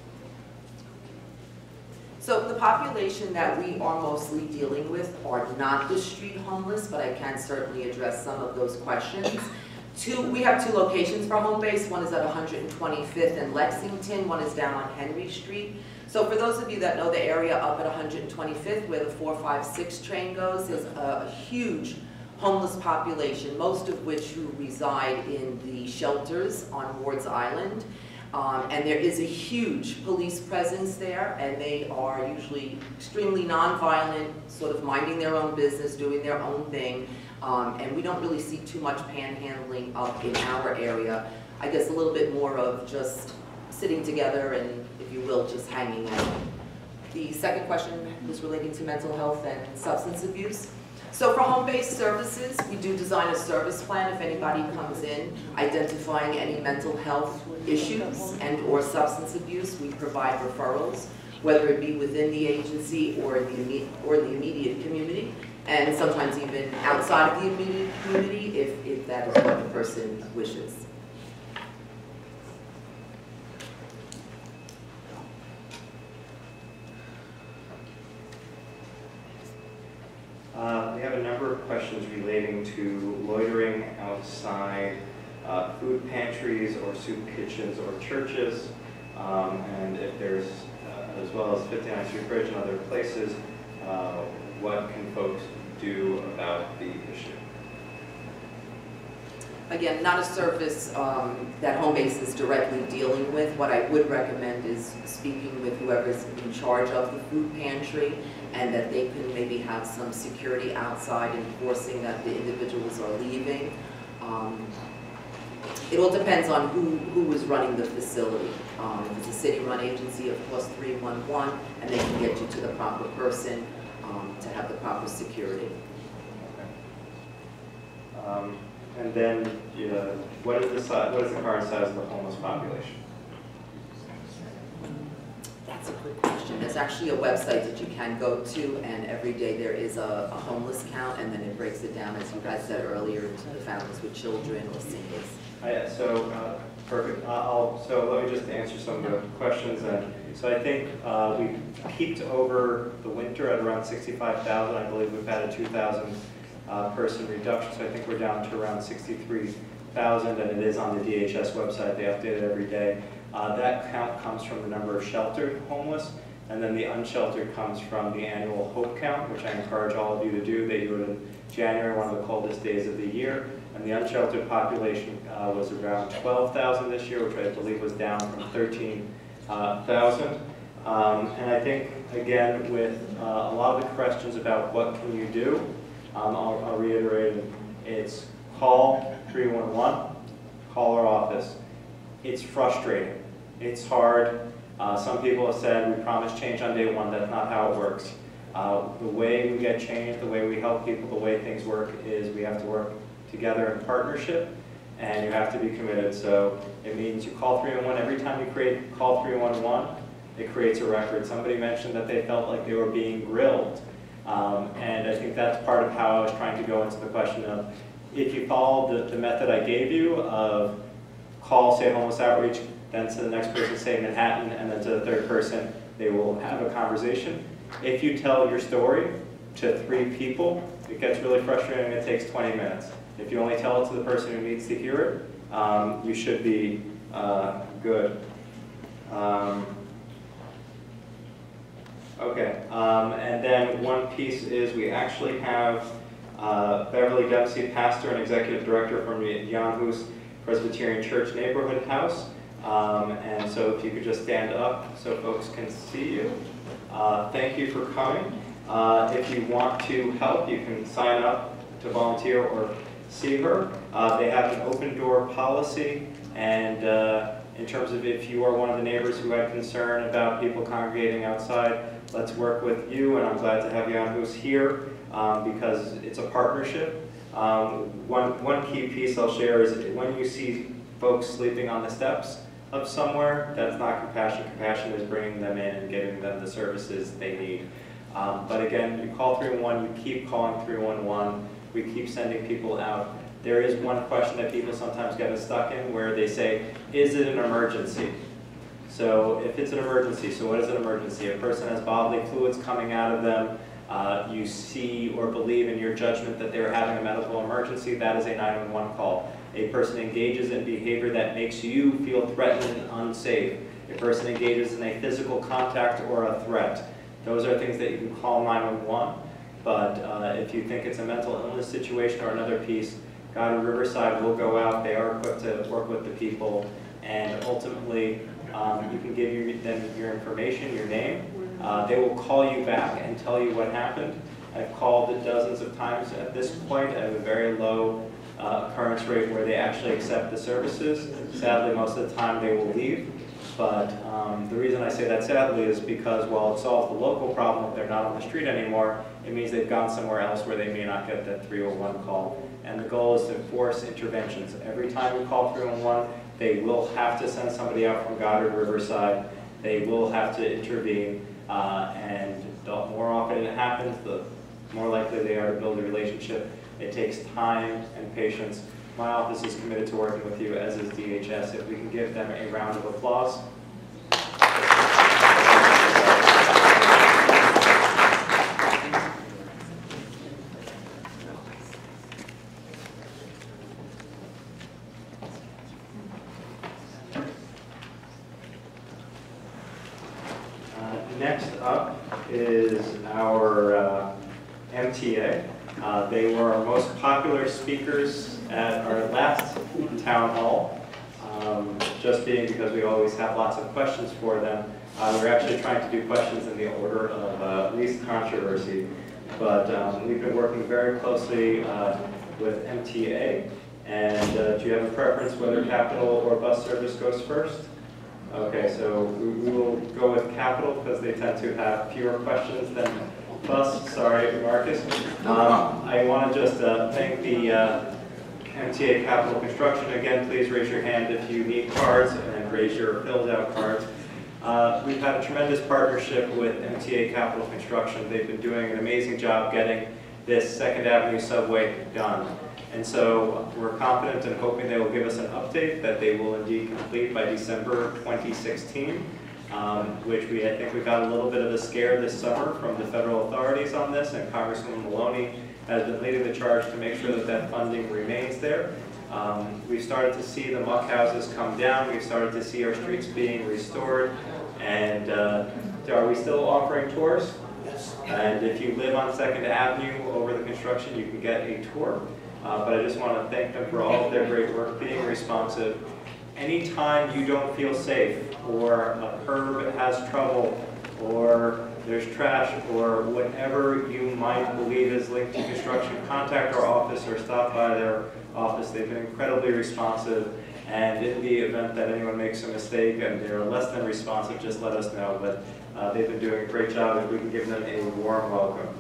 [SPEAKER 4] So the population that we are mostly dealing with are not the street homeless, but I can certainly address some of those questions. Two, we have two locations for Home Base. One is at one hundred twenty-fifth and Lexington. One is down on Henry Street. So for those of you that know the area up at one hundred twenty-fifth, where the four five six train goes, there's a huge homeless population, most of which who reside in the shelters on Ward's Island. Um, and there is a huge police presence there, and they are usually extremely nonviolent, sort of minding their own business, doing their own thing. Um, and we don't really see too much panhandling up in our area. I guess a little bit more of just sitting together and, if you will, just hanging out. The second question was relating to mental health and substance abuse. So for home-based services, we do design a service plan if anybody comes in identifying any mental health issues and or substance abuse. We provide referrals, whether it be within the agency or the immediate, or the immediate community, and sometimes even outside of the immediate community if, if that is what the person wishes.
[SPEAKER 1] Uh, we have a number of questions relating to loitering outside uh, food pantries or soup kitchens or churches, um, and if there's, uh, as well as fifty-ninth Street Bridge and other places, uh, what can folks do about the issue?
[SPEAKER 4] Again, not a service um, that home base is directly dealing with. What I would recommend is speaking with whoever's in charge of the food pantry, and that they can maybe have some security outside enforcing that the individuals are leaving. Um, it all depends on who, who is running the facility. Um, if it's a city-run agency, of course, three one one, and they can get you to the proper person um, to have the proper security.
[SPEAKER 1] Okay. Um, and then, uh, what is the size, what is the current size of the homeless population?
[SPEAKER 4] That's a good question. There's actually a website that you can go to, and every day there is a, a homeless count, and then it breaks it down, as you guys said earlier, into the families with children or singles.
[SPEAKER 1] Uh, so, uh, perfect. Uh, I'll, so let me just answer some of the questions. And so I think uh, we peaked over the winter at around sixty-five thousand. I believe we've had a two thousand uh, person reduction, so I think we're down to around sixty-three thousand, and it is on the D H S website. They update it every day. Uh, that count comes from the number of sheltered homeless, and then the unsheltered comes from the annual Hope Count, which I encourage all of you to do. They do it in January, one of the coldest days of the year, and the unsheltered population uh, was around twelve thousand this year, which I believe was down from thirteen thousand. Um, and I think, again, with uh, a lot of the questions about what can you do, um, I'll, I'll reiterate it. It's call three one one, call our office. It's frustrating. It's hard. Uh, some people have said we promise change on day one. That's not how it works. Uh, the way we get change, the way we help people, the way things work is we have to work together in partnership, and you have to be committed. So it means you call three one one. Every time you create call three one one, it creates a record. Somebody mentioned that they felt like they were being grilled. Um, and I think that's part of how I was trying to go into the question of, if you follow the, the method I gave you of call, say homeless outreach, then to the next person, say Manhattan, and then to the third person, they will have a conversation. If you tell your story to three people, it gets really frustrating and it takes twenty minutes. If you only tell it to the person who needs to hear it, um, you should be uh, good. Um, okay, um, and then one piece is we actually have uh, Beverly Dempsey, pastor and executive director from Jan Hus Presbyterian Church Neighborhood House. Um, and so if you could just stand up so folks can see you. Uh, thank you for coming. Uh, if you want to help, you can sign up to volunteer or see her. Uh, they have an open door policy, and uh, in terms of if you are one of the neighbors who had concern about people congregating outside, let's work with you, and I'm glad to have Jan Hus here um, because it's a partnership. Um, one, one key piece I'll share is when you see folks sleeping on the steps of somewhere, that's not compassion. Compassion is bringing them in and getting them the services they need. Um, but again, you call three one one, you keep calling three one one, we keep sending people out. There is one question that people sometimes get stuck in where they say, is it an emergency? So if it's an emergency, so what is an emergency? A person has bodily fluids coming out of them, uh, you see or believe in your judgment that they're having a medical emergency, that is a nine one one call. A person engages in behavior that makes you feel threatened and unsafe. A person engages in a physical contact or a threat. Those are things that you can call nine one one, but uh, if you think it's a mental illness situation or another piece, God in Riverside will go out. They are equipped to work with the people and ultimately um, you can give your, them your information, your name. Uh, they will call you back and tell you what happened. I've called it dozens of times at this point. I have a very low uh, occurrence rate where they actually accept the services. Sadly, most of the time they will leave. But um, the reason I say that sadly is because while it solves the local problem, if they're not on the street anymore, it means they've gone somewhere else where they may not get that three oh one call. And the goal is to force interventions. Every time we call three one one, they will have to send somebody out from Goddard, Riverside. They will have to intervene. Uh, and the more often it happens, the more likely they are to build a relationship. It takes time and patience. My office is committed to working with you, as is D H S. If we can give them a round of applause. Uh, next up is our uh, M T A. Uh, they were our most popular speakers at our last town hall, um, just being because we always have lots of questions for them. Uh, we're actually trying to do questions in the order of uh, least controversy, but um, we've been working very closely uh, with M T A. And uh, do you have a preference whether Capital or bus service goes first? Okay, so we, we will go with Capital because they tend to have fewer questions than bus. Sorry, Marcus. Um, I want to just uh, thank the uh, M T A Capital Construction. Again, please raise your hand if you need cards and raise your filled out cards. Uh, we've had a tremendous partnership with M T A Capital Construction. They've been doing an amazing job getting this Second Avenue subway done. And so we're confident and hoping they will give us an update that they will indeed complete by December twenty sixteen. Um, which we, I think we got a little bit of a scare this summer from the federal authorities on this, and Congresswoman Maloney has been leading the charge to make sure that that funding remains there. Um, we've started to see the muck houses come down, we've started to see our streets being restored, and uh, are we still offering tours? Yes. And if you live on Second Avenue over the construction, you can get a tour. Uh, but I just want to thank them for all of their great work, being responsive. Anytime you don't feel safe, or a curb has trouble, or there's trash, or whatever you might believe is linked to construction, contact our office or stop by their office. They've been incredibly responsive, and in the event that anyone makes a mistake and they're less than responsive, just let us know. But uh, they've been doing a great job, if we can give them a warm welcome.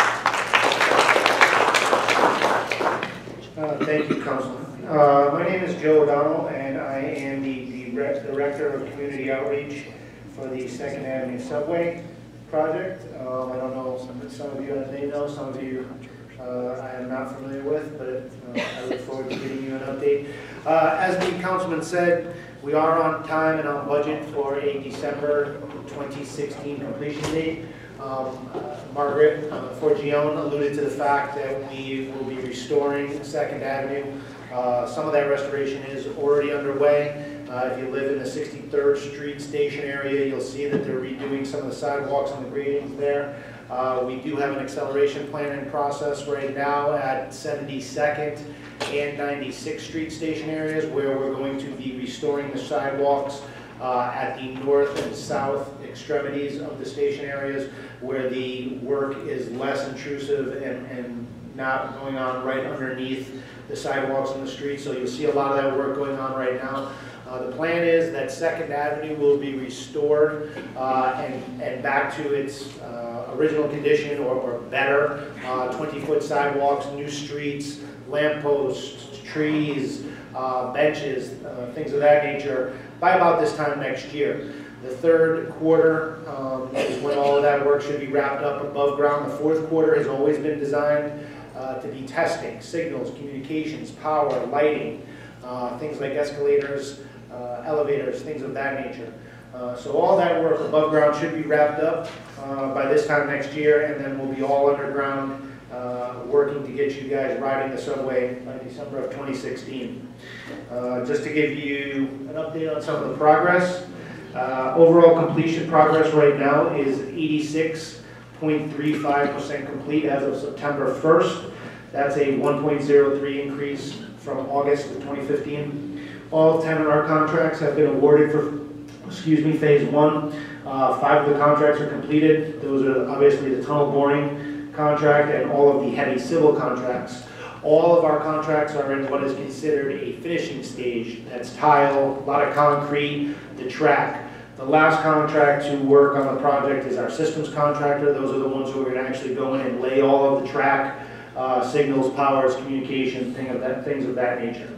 [SPEAKER 5] Uh, thank you, Councilman. Uh, my name is Joe O'Donnell, and I am the, the Director of Community Outreach for the Second Avenue Subway project. Um, I don't know, some, some of you may know, some of you uh, I am not familiar with, but uh, I look forward to giving you an update. Uh, as the Councilman said, we are on time and on budget for a December twenty sixteen completion date. Um, uh, Margaret uh, Forgione alluded to the fact that we will be restoring Second Avenue. Uh, some of that restoration is already underway. Uh, if you live in the sixty-third Street station area, you'll see that they're redoing some of the sidewalks and the gradings there. Uh, we do have an acceleration plan in process right now at seventy-second and ninety-sixth Street station areas, where we're going to be restoring the sidewalks uh, at the north and south extremities of the station areas, where the work is less intrusive and, and not going on right underneath the sidewalks on the street. So you'll see a lot of that work going on right now. Uh, the plan is that Second Avenue will be restored uh, and, and back to its uh, original condition, or, or better. twenty foot sidewalks, new streets, lampposts, trees, uh, benches, uh, things of that nature by about this time next year. The third quarter um, is when all of that work should be wrapped up above ground. The fourth quarter has always been designed uh, to be testing, signals, communications, power, lighting, uh, things like escalators, uh, elevators, things of that nature. Uh, so all that work above ground should be wrapped up uh, by this time next year, and then we'll be all underground uh, working to get you guys riding the subway by December of twenty sixteen. Uh, just to give you an update on some of the progress. Uh, overall completion progress right now is eighty-six point three five percent complete as of September first. That's a one point zero three increase from August of twenty fifteen. All ten of our contracts have been awarded for, excuse me, phase one. Uh, five of the contracts are completed. Those are obviously the tunnel boring contract and all of the heavy civil contracts. All of our contracts are in what is considered a finishing stage. That's tile, a lot of concrete, the track. The last contract to work on the project is our systems contractor. Those are the ones who are going to actually go in and lay all of the track, uh, signals, powers, communications, thing of that, things of that nature.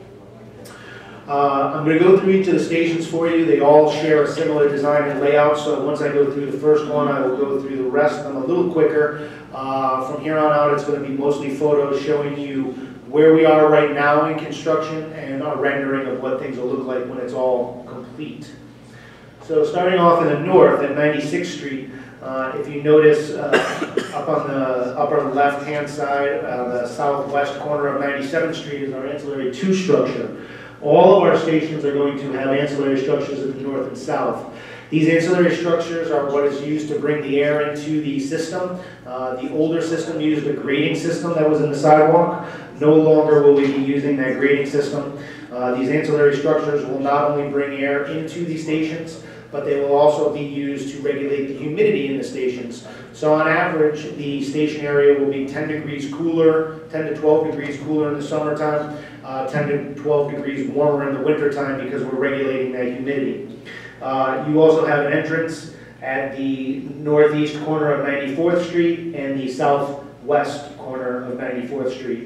[SPEAKER 5] Uh, I'm going to go through each of the stations for you. They all share a similar design and layout, so once I go through the first one, I will go through the rest of them a little quicker. Uh, from here on out, it's going to be mostly photos showing you where we are right now in construction and a rendering of what things will look like when it's all complete. So starting off in the north at ninety-sixth Street, uh, if you notice uh, up on the upper left-hand side, uh, the southwest corner of ninety-seventh Street is our ancillary two structure. All of our stations are going to have ancillary structures in the north and south. These ancillary structures are what is used to bring the air into the system. Uh, the older system used a grading system that was in the sidewalk. No longer will we be using that grading system. Uh, these ancillary structures will not only bring air into the stations, but they will also be used to regulate the humidity in the stations. So on average, the station area will be ten degrees cooler, ten to twelve degrees cooler in the summertime, uh, ten to twelve degrees warmer in the wintertime because we're regulating that humidity. Uh, you also have an entrance at the northeast corner of ninety-fourth Street and the southwest corner of ninety-fourth Street.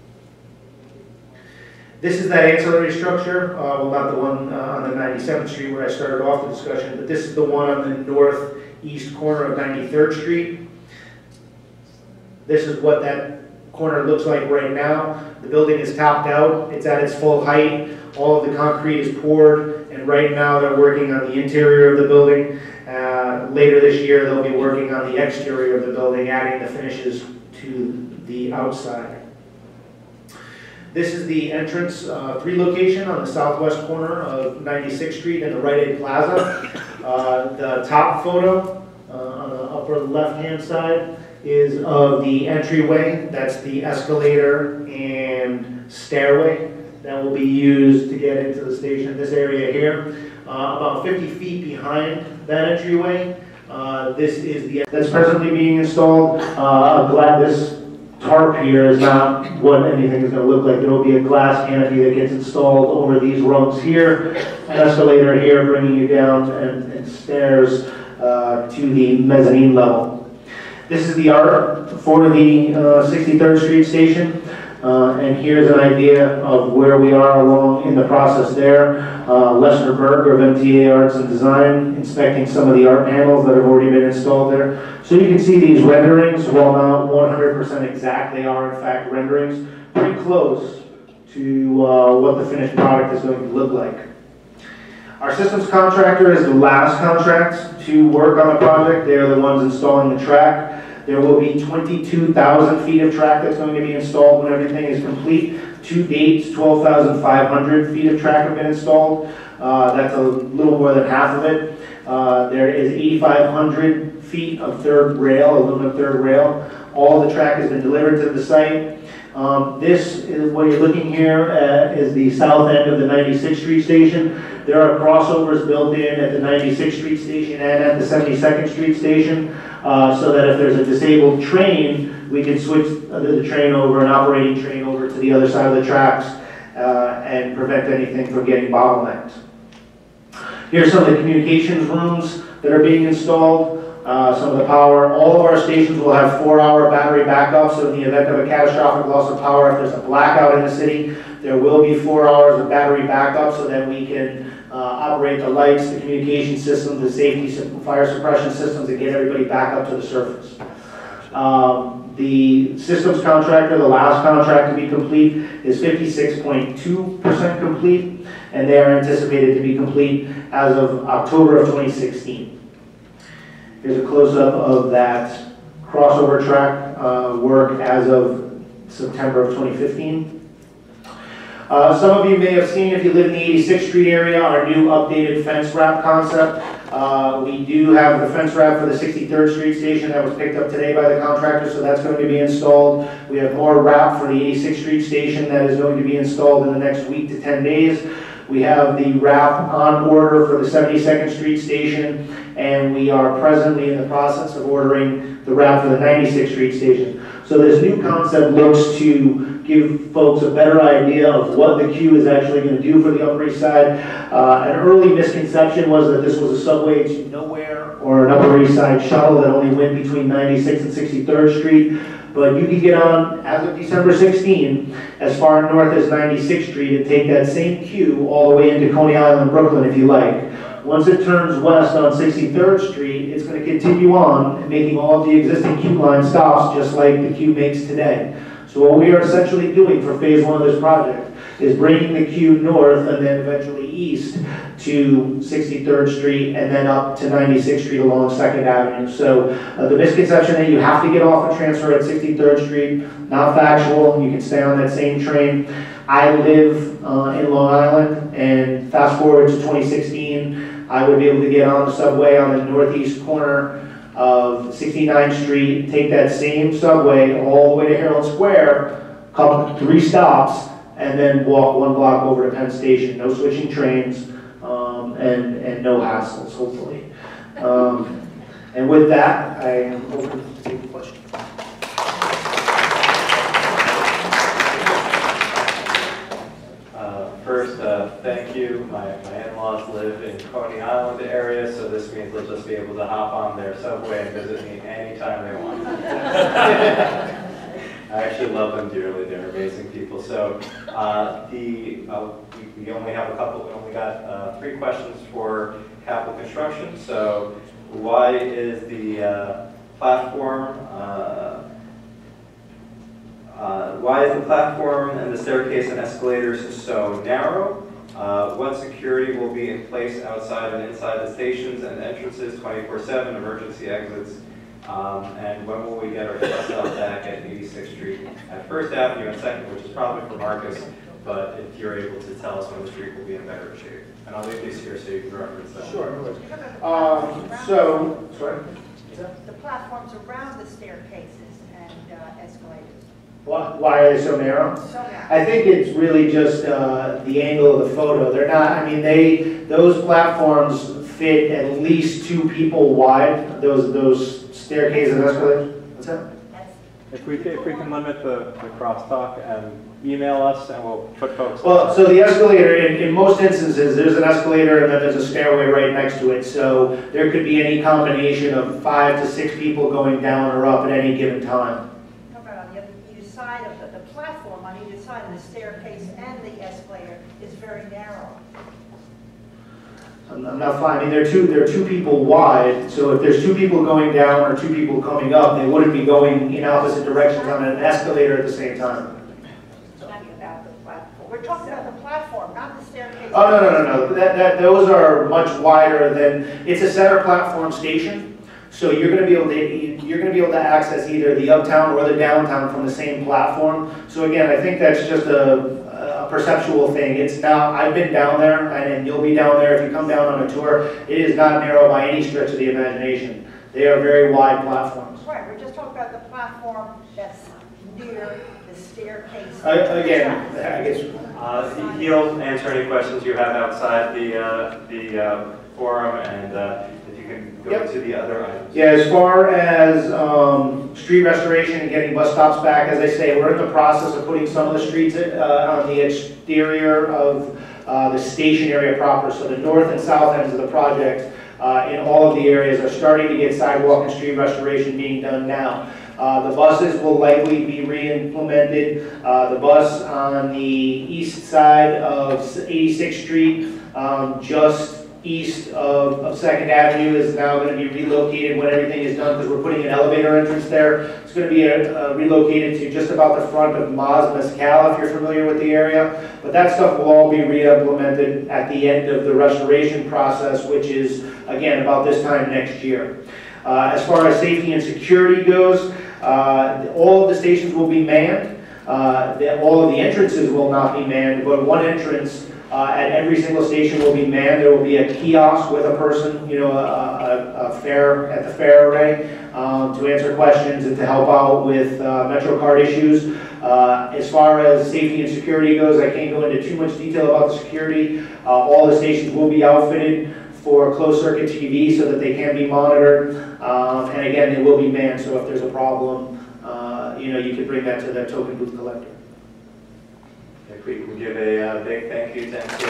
[SPEAKER 5] This is that ancillary structure, uh, well not the one uh, on the ninety-seventh Street where I started off the discussion, but this is the one on the northeast corner of ninety-third Street. This is what that corner looks like right now. The building is topped out, it's at its full height, all of the concrete is poured, and right now they're working on the interior of the building. Uh, later this year they'll be working on the exterior of the building, adding the finishes to the outside. This is the entrance uh, three location on the southwest corner of ninety-sixth Street in the Rite Aid Plaza. Uh, the top photo uh, on the upper left-hand side is of the entryway. That's the escalator and stairway that will be used to get into the station. This area here, uh, about fifty feet behind that entryway. Uh, this is the that's presently being installed. Uh, I'm glad this tarp here is not what anything is going to look like. There will be a glass canopy that gets installed over these rungs here, an escalator here bringing you down, and, and stairs uh, to the mezzanine level. This is the art for the uh, sixty-third Street station, uh, and here's an idea of where we are along in the process there. Uh, Lester Berger of M T A Arts and Design inspecting some of the art panels that have already been installed there. So you can see these renderings, while not one hundred percent exact, they are in fact renderings, pretty close to uh, what the finished product is going to look like. Our systems contractor is the last contract to work on the project. They are the ones installing the track. There will be twenty-two thousand feet of track that's going to be installed when everything is complete. To date, twelve thousand five hundred feet of track have been installed. Uh, that's a little more than half of it. Uh, there is eighty-five hundred feet of third rail, aluminum third rail. All the track has been delivered to the site. Um, this is what you're looking here at is the south end of the ninety-sixth Street station. There are crossovers built in at the ninety-sixth Street station and at the seventy-second Street station, uh, so that if there's a disabled train, we can switch the train over, an operating train over to the other side of the tracks uh, and prevent anything from getting bottlenecked. Here's some of the communications rooms that are being installed. Uh, some of the power, all of our stations will have four hour battery backup, so in the event of a catastrophic loss of power, if there's a blackout in the city, there will be four hours of battery backup so that we can uh, operate the lights, the communication systems, the safety, fire suppression systems, and get everybody back up to the surface. Um, the systems contractor, the last contract to be complete, is fifty-six point two percent complete, and they are anticipated to be complete as of October of twenty sixteen. Here's a close-up of that crossover track uh, work as of September of twenty fifteen. Uh, some of you may have seen, if you live in the eighty-sixth Street area, our new updated fence wrap concept. Uh, we do have the fence wrap for the sixty-third Street station that was picked up today by the contractor, so that's going to be installed. We have more wrap for the eighty-sixth Street station that is going to be installed in the next week to ten days. We have the wrap on order for the seventy-second Street station, and we are presently in the process of ordering the wrap for the ninety-sixth Street station. So this new concept looks to give folks a better idea of what the queue is actually going to do for the Upper East Side. Uh, an early misconception was that this was a subway to nowhere or an Upper East Side shuttle that only went between ninety-sixth and sixty-third Street. But you can get on, as of December sixteenth, as far north as ninety-sixth Street and take that same queue all the way into Coney Island, Brooklyn, if you like. Once it turns west on sixty-third Street, it's going to continue on, making all of the existing queue line stops just like the queue makes today. So what we are essentially doing for phase one of this project is bringing the queue north and then eventually east to sixty-third Street and then up to ninety-sixth Street along second Avenue. So uh, the misconception that you have to get off and transfer at sixty-third Street, not factual. You can stay on that same train. I live uh, in Long Island, and fast forward to twenty sixteen, I would be able to get on the subway on the northeast corner of sixty-ninth Street, take that same subway all the way to Herald Square, couple, three stops, and then walk one block over to Penn Station. No switching trains, um, and, and no hassles, hopefully. Um, and with that, I am open to take questions.
[SPEAKER 1] First, uh, thank you. My, my in-laws live in Coney Island area, so this means they'll just be able to hop on their subway and visit me anytime they want. I actually love them dearly. They're amazing people. So uh, the uh, we, we only have a couple. We only got uh, three questions for capital construction. So why is the uh, platform? Uh, Uh, why is the platform and the staircase and escalators so narrow? Uh, what security will be in place outside and inside the stations and entrances, twenty-four seven, emergency exits? Um, and when will we get our bus out back at eighty-sixth Street at First Avenue and second, which is probably for Marcus, but if you're able to tell us when the street will be in better shape. And I'll leave these here so you can reference them.
[SPEAKER 5] Sure. Um, so, sorry?
[SPEAKER 7] The platforms around the staircases and uh, escalators.
[SPEAKER 5] Why, why are they so narrow?
[SPEAKER 7] So narrow.
[SPEAKER 5] I think it's really just uh, the angle of the photo. They're not, I mean, they, those platforms fit at least two people wide, those those staircases and escalators. What's that?
[SPEAKER 6] If we, if we can limit the, the crosstalk and email us, and we'll put folks.
[SPEAKER 5] Well, so the escalator, in, in most instances, there's an escalator and then there's a stairway right next to it. So there could be any combination of five to six people going down or up at any given time.
[SPEAKER 7] How about on the other either side of the, the platform, on either side of the staircase and the escalator is very narrow.
[SPEAKER 5] I'm I'm not fine. I mean, they're two, they're two people wide, so if there's two people going down or two people coming up, they wouldn't be going in opposite directions on an escalator at the same time.
[SPEAKER 7] Talking about the platform. We're talking about the platform, not the staircase.
[SPEAKER 5] Oh, no, no, no, no. That, that, those are much wider than, it's a center platform station, so you're going to be able to, you're going to be able to access either the uptown or the downtown from the same platform. So again, I think that's just a, a perceptual thing. It's now, I've been down there, and, and you'll be down there if you come down on a tour. It is not narrow by any stretch of the imagination. They are very wide platforms.
[SPEAKER 7] Right, we're just talking about the platform that's near the staircase.
[SPEAKER 5] Uh, again, I guess.
[SPEAKER 1] Uh, he'll answer any questions you have outside the, uh, the uh, forum, and uh, if you can go
[SPEAKER 5] Yep.
[SPEAKER 1] to the other items.
[SPEAKER 5] Yeah, as far as um, street restoration and getting bus stops back, as I say, we're in the process of putting some of the streets uh, on the exterior of uh, the station area proper. So the north and south ends of the project uh, in all of the areas are starting to get sidewalk and street restoration being done now. Uh, the buses will likely be re-implemented. Uh, the bus on the east side of eighty-sixth Street, um, just east of, of second Avenue, is now going to be relocated when everything is done, because we're putting an elevator entrance there. It's going to be a, a relocated to just about the front of Maz Mezcal, if you're familiar with the area. But that stuff will all be re-implemented at the end of the restoration process, which is, again, about this time next year. Uh, as far as safety and security goes, uh, all of the stations will be manned. Uh, the, all of the entrances will not be manned, but one entrance Uh, at every single station will be manned. There will be a kiosk with a person, you know, a, a, a fair, at the fair array, um, to answer questions and to help out with uh, MetroCard issues. Uh, as far as safety and security goes, I can't go into too much detail about the security. Uh, all the stations will be outfitted for closed circuit T V so that they can be monitored. Um, and again, they will be manned, so if there's a problem, uh, you know, you can bring that to the token booth collector.
[SPEAKER 1] If we can give a uh, big thank you to M T A.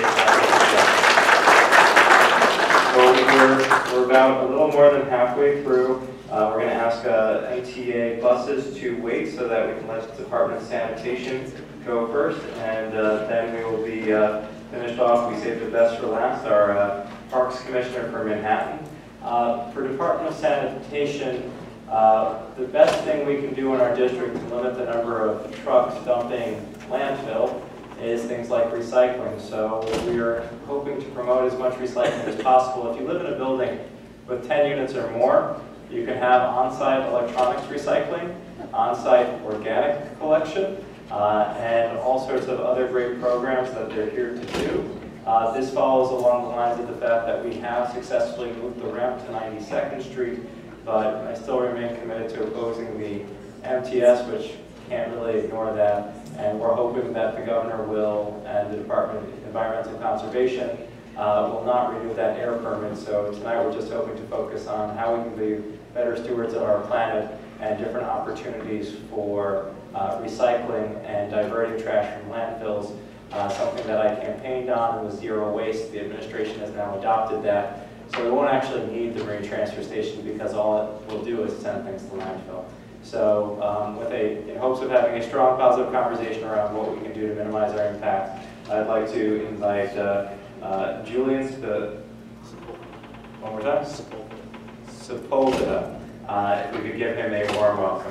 [SPEAKER 1] So we're, we're about a little more than halfway through. Uh, we're going to ask uh, M T A buses to wait so that we can let the Department of Sanitation go first, and uh, then we will be uh, finished off. We saved the best for last, our uh, Parks Commissioner for Manhattan. Uh, for Department of Sanitation, uh, the best thing we can do in our district to limit the number of trucks dumping landfill is things like recycling. So we are hoping to promote as much recycling as possible. If you live in a building with ten units or more, you can have on-site electronics recycling, on-site organic collection, uh, and all sorts of other great programs that they're here to do. Uh, this follows along the lines of the fact that we have successfully moved the ramp to ninety-second Street, but I still remain committed to opposing the M T S, which can't really ignore that. And we're hoping that the governor will, and the Department of Environmental Conservation, uh, will not renew that air permit. So tonight we're just hoping to focus on how we can be better stewards of our planet and different opportunities for uh, recycling and diverting trash from landfills. Uh, something that I campaigned on was zero waste. The administration has now adopted that. So we won't actually need the marine transfer station because all it will do is send things to landfill. So um, with a, in hopes of having a strong positive conversation around what we can do to minimize our impact, I'd like to invite uh, uh, Julian to, one more time? Sepulveda. Uh, if we could give him a warm welcome.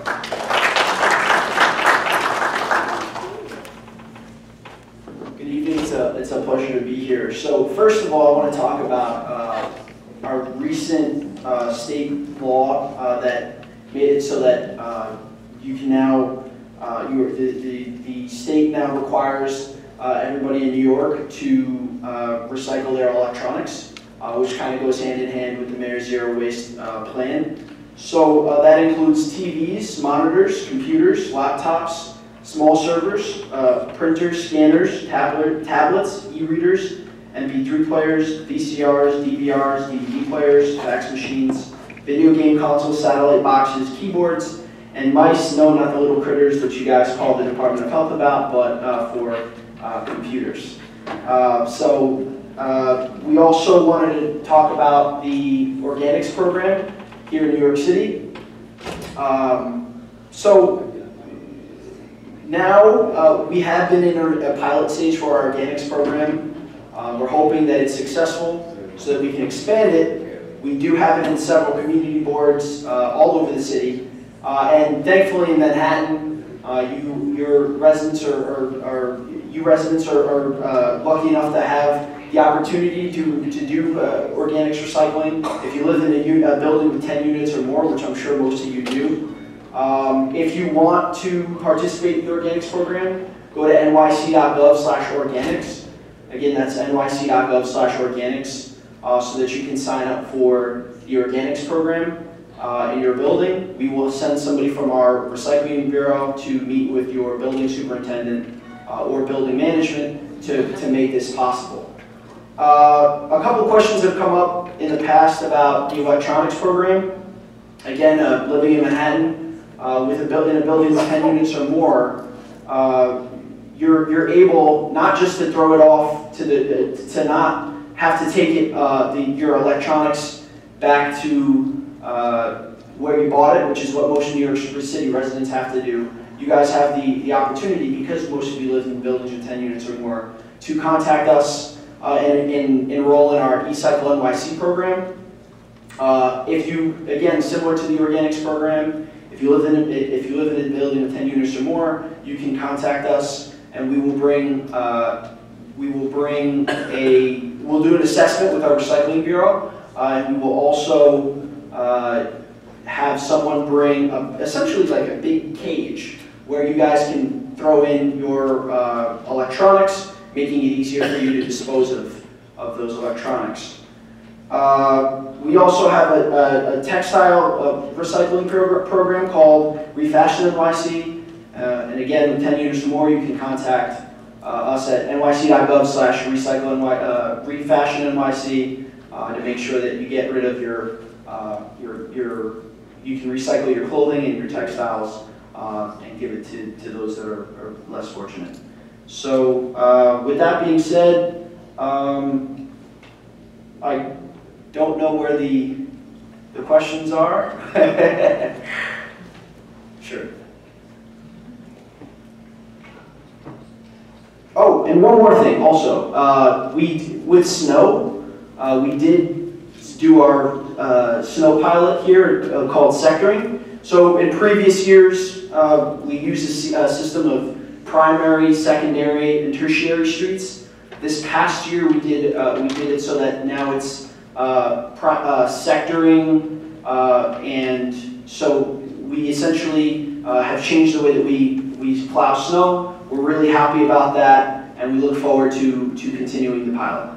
[SPEAKER 8] Good evening, it's a, it's a pleasure to be here. So first of all, I want to talk about uh, our recent uh, state law uh, that made it so that uh, you can now, uh, you, the, the, the state now requires uh, everybody in New York to uh, recycle their electronics, uh, which kind of goes hand in hand with the Mayor's Zero Waste uh, plan. So uh, that includes T Vs, monitors, computers, laptops, small servers, uh, printers, scanners, tablet, tablets, e-readers, M P three players, V C Rs, D V Rs, D V D players, fax machines, video game consoles, satellite boxes, keyboards, and mice. No, not the little critters that you guys call the Department of Health about, but uh, for uh, computers. Uh, so uh, we also wanted to talk about the organics program here in New York City. Um, so now uh, we have been in a, a pilot stage for our organics program. Um, we're hoping that it's successful so that we can expand it. We do have it in several community boards uh, all over the city. Uh, and thankfully in Manhattan, uh, you, your residents are, are, are you residents are, are uh, lucky enough to have the opportunity to, to do uh, organics recycling. If you live in a, a building with ten units or more, which I'm sure most of you do. Um, if you want to participate in the organics program, go to N Y C dot gov slash organics. Again, that's N Y C dot gov slash organics, uh, so that you can sign up for the organics program uh, in your building. We will send somebody from our recycling bureau to meet with your building superintendent uh, or building management to, to make this possible. Uh, a couple questions have come up in the past about the electronics program. Again, uh, living in Manhattan, uh, with a building, in a building with ten units or more, uh, you're you're able not just to throw it off to the to not have to take it uh, the your electronics back to uh, where you bought it, which is what most New York City residents have to do. You guys have the the opportunity, because most of you live in buildings with ten units or more, to contact us uh, and, and enroll in our eCycle N Y C program. Uh, if you, again, similar to the organics program, if you live in a, if you live in a building of ten units or more, you can contact us, and we will bring uh, we will bring a we'll do an assessment with our recycling bureau, uh, and we will also uh, have someone bring a, essentially like a big cage where you guys can throw in your uh, electronics, making it easier for you to dispose of of those electronics. Uh, we also have a, a, a textile uh, recycling progr program called Refashion N Y C. Uh, and again, with ten units or more, you can contact uh, us at N Y C dot gov slash recycle N Y, uh, refashion N Y C uh, to make sure that you get rid of your, uh, your, your, you can recycle your clothing and your textiles uh, and give it to, to those that are, are less fortunate. So uh, with that being said, um, I don't know where the, the questions are. Sure. Oh, and one more thing also. Uh, we, with snow, uh, we did do our uh, snow pilot here uh, called sectoring. So in previous years, uh, we used a, a system of primary, secondary, and tertiary streets. This past year, we did uh, we did it so that now it's uh, pri uh, sectoring, uh, and so we essentially uh, have changed the way that we we plow snow. We're really happy about that, and we look forward to to continuing the pilot.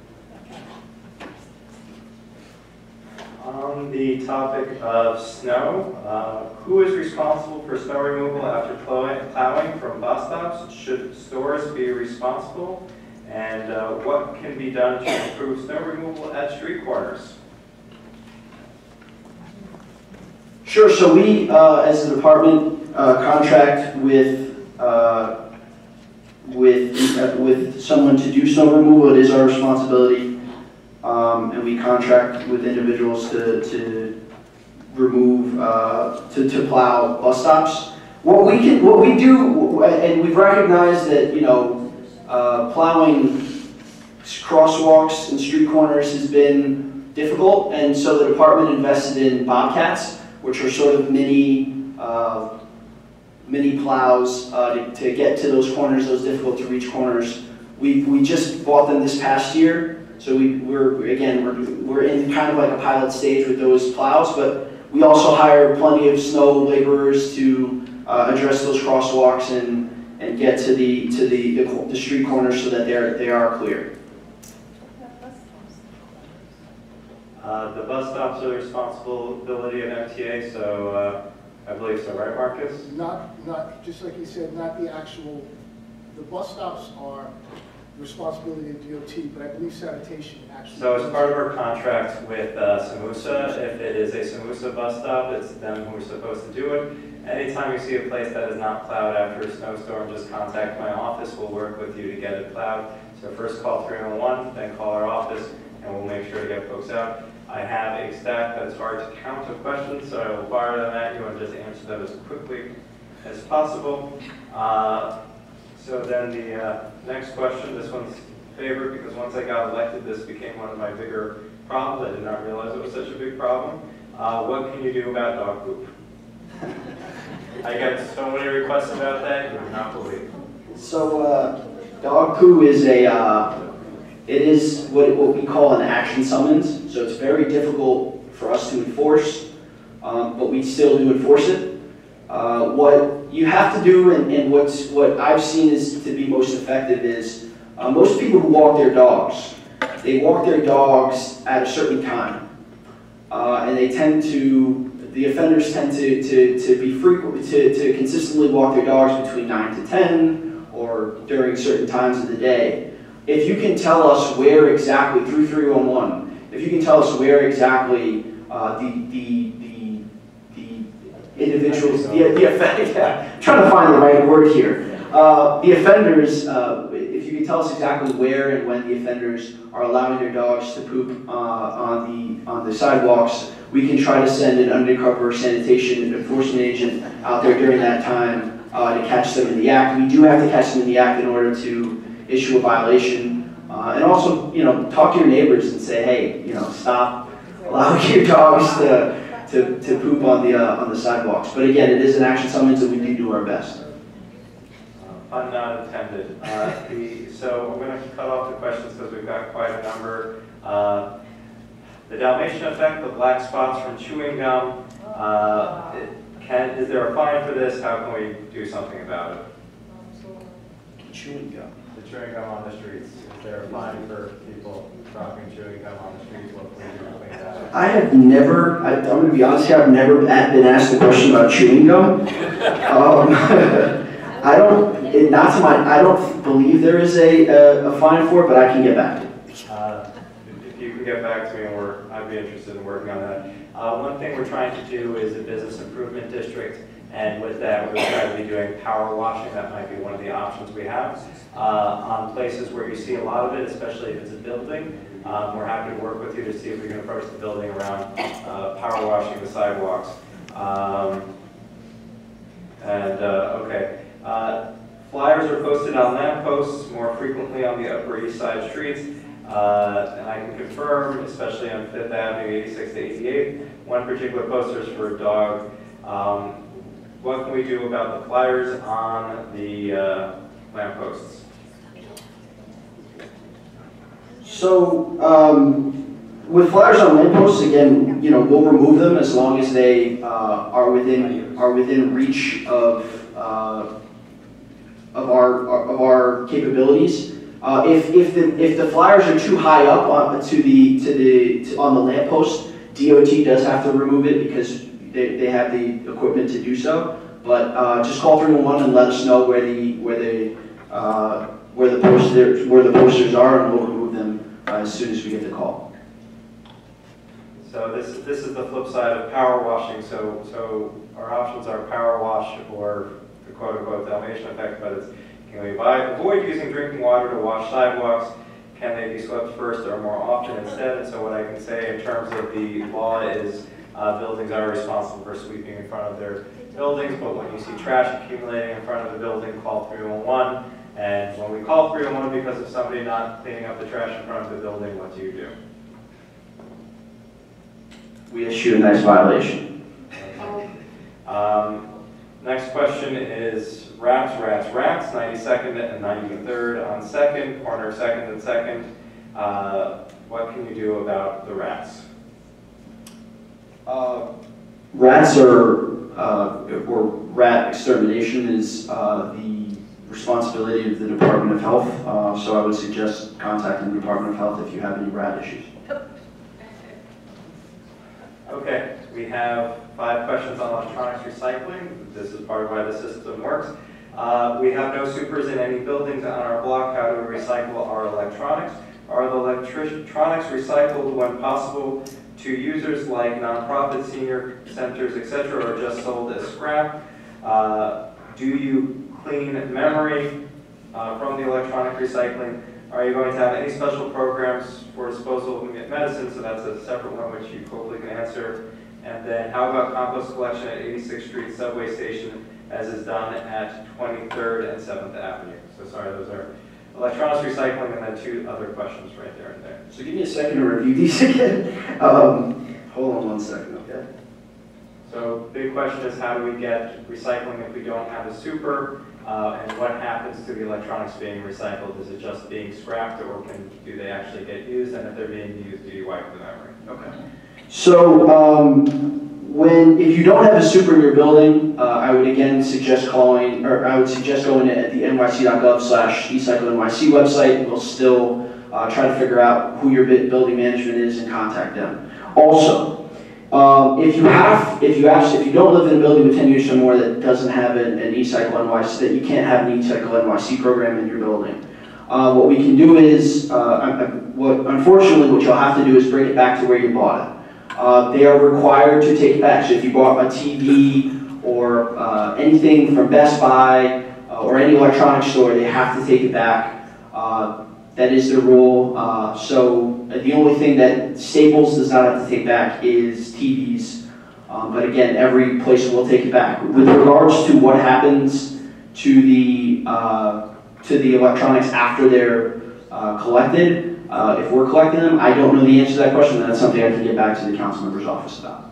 [SPEAKER 1] On the topic of snow, uh, who is responsible for snow removal after plowing, plowing from bus stops? Should stores be responsible? And uh, what can be done to improve snow removal at street corners?
[SPEAKER 8] Sure. So we, uh, as a department, uh, contract with uh, with uh, with someone to do snow removal. It is our responsibility. Um, and we contract with individuals to, to remove, uh, to, to plow bus stops. What we can, what we do, and we've recognized that, you know, uh, plowing crosswalks and street corners has been difficult, and so the department invested in Bobcats, which are sort of mini, uh, mini plows uh, to, to get to those corners, those difficult to reach corners. We, we just bought them this past year. So we, we're, again, we're, we're in kind of like a pilot stage with those plows, but we also hire plenty of snow laborers to uh, address those crosswalks and, and get to the, to the, the, the street corners so that they're, they are clear.
[SPEAKER 1] Uh, the bus stops are the responsibility of M T A, so uh, I believe so, right, Marcus?
[SPEAKER 9] Not, not, just like you said, not the actual, the bus stops are responsibility of D O T, but I believe sanitation actually.
[SPEAKER 1] So as part of our contract with uh, Samusa, if it is a Samusa bus stop, it's them who are supposed to do it. Anytime you see a place that is not plowed after a snowstorm, just contact my office. We'll work with you to get it plowed. So first call three one one, then call our office, and we'll make sure to get folks out. I have a stack that is hard to count of questions, so I will fire them at you and just answer them as quickly as possible. Uh, So then the uh, next question, this one's favorite because once I got elected, this became one of my bigger problems. I did not realize it was such a big problem. Uh, what can you do about dog poop? I get so many requests about that, you would not believe.
[SPEAKER 8] So uh, dog poo is a, uh, it is what, what we call an action summons. So it's very difficult for us to enforce, um, but we still do enforce it. Uh, what you have to do, and, and what's, what I've seen is to be most effective is, uh, most people who walk their dogs, they walk their dogs at a certain time. Uh, and they tend to, the offenders tend to, to, to be frequent, to, to consistently walk their dogs between nine to ten, or during certain times of the day. If you can tell us where exactly, through three one one, if you can tell us where exactly uh, the, the, individuals, the, the offenders, yeah, I'm trying to find the right word here. Uh, the offenders, uh, if you can tell us exactly where and when the offenders are allowing their dogs to poop uh, on the on the sidewalks, we can try to send an undercover sanitation enforcement agent out there during that time uh, to catch them in the act. We do have to catch them in the act in order to issue a violation, uh, and also, you know, talk to your neighbors and say, hey, you know, stop allowing your dogs to. To, to poop on the uh, on the sidewalks. But again, it is an action summons, and we do do our best.
[SPEAKER 1] Uh, pun not intended. Uh, the, so we're going to cut off the questions because we've got quite a number. Uh, the Dalmatian effect, the black spots from chewing gum. Uh, it can, is there a fine for this? How can we do something about it?
[SPEAKER 8] Chewing gum.
[SPEAKER 1] The
[SPEAKER 6] chewing gum on the streets? Is there a fine for people dropping chewing gum on the streets? What can we do to clean that up?
[SPEAKER 8] I have never, I, I'm going to be honest here, I've never been asked a question about chewing gum. Um, I don't, it, not to my, I don't believe there is a, a, a fine for it, but I can get back to you.
[SPEAKER 1] Uh, if you can get back to me, and we're, I'd be interested in working on that. Uh, one thing we're trying to do is a business improvement district, and with that, we're trying to be doing power washing. That might be one of the options we have. Uh, on places where you see a lot of it, especially if it's a building, um, we're happy to work with you to see if we can approach the building around uh, power washing the sidewalks. Um, and, uh, okay. Uh, flyers are posted on lampposts more frequently on the Upper East Side streets. Uh, and I can confirm, especially on Fifth Avenue, eighty-six to eighty-eight, one particular poster is for a dog. Um, what can we do about the flyers on the uh, lampposts?
[SPEAKER 8] So, um, with flyers on lampposts, again, you know, we'll remove them as long as they uh, are within are within reach of uh, of our of our capabilities. Uh, if if the if the flyers are too high up on, to the to the to, on the lamppost, D O T does have to remove it because they, they have the equipment to do so. But uh, just call three one one and let us know where the where the uh, where the posters where the posters are, and we'll remove them uh, as soon as we get the call.
[SPEAKER 1] So this this is the flip side of power washing. So so our options are power wash or the quote unquote Dalmatian effect, but it's can we avoid using drinking water to wash sidewalks? Can they be swept first or more often instead? And so what I can say in terms of the law is uh, buildings are responsible for sweeping in front of their buildings, but when you see trash accumulating in front of the building, call three one one. And when we call three one one because of somebody not cleaning up the trash in front of the building, what do you do?
[SPEAKER 8] We issue a nice violation.
[SPEAKER 1] Um, next question is rats, rats, rats, ninety-second and ninety-third on second, corner second and second. Uh, what can you do about the rats?
[SPEAKER 8] Uh, rats are, uh, or rat extermination is uh, the responsibility of the Department of Health. Uh, so I would suggest contacting the Department of Health if you have any rat issues.
[SPEAKER 1] Okay, we have five questions on electronics recycling. This is part of why the system works. Uh, we have no supers in any buildings on our block. How do we recycle our electronics? Are the electronics recycled when possible to users like nonprofit senior centers, et cetera, or just sold as scrap? Uh, do you clean memory uh, from the electronic recycling? Are you going to have any special programs for disposal of medicine? So that's a separate one which you hopefully can answer. And then how about compost collection at eighty-sixth Street subway station as is done at twenty-third and seventh Avenue? So sorry, those are electronics recycling and then two other questions right there and there.
[SPEAKER 8] So give me a second to review these again. Um, hold on one second, okay?
[SPEAKER 1] So big question is how do we get recycling if we don't have a super? Uh, and what happens to the electronics being recycled? Is it just being scrapped, or can do they actually get used? And if they're being used, do you wipe the memory?
[SPEAKER 8] Okay. So um, when if you don't have a super in your building, uh, I would again suggest calling, or I would suggest going at the N Y C dot gov slash eCycle N Y C website. We'll still uh, try to figure out who your building management is and contact them. Also. Um, if you have, if you actually, if you don't live in a building with ten units or more that doesn't have an, an eCycle N Y C, that you can't have an eCycle N Y C program in your building, uh, what we can do is, uh, I, I, what unfortunately what you'll have to do is bring it back to where you bought it. Uh, they are required to take it back. So if you bought a T V or uh, anything from Best Buy uh, or any electronics store, they have to take it back. Uh, That is the rule. Uh, so uh, the only thing that Staples does not have to take back is T Vs. Um, but again, every place will take it back. With regards to what happens to the uh, to the electronics after they're uh, collected, uh, if we're collecting them, I don't know the answer to that question. That's something I can get back to the council member's office about.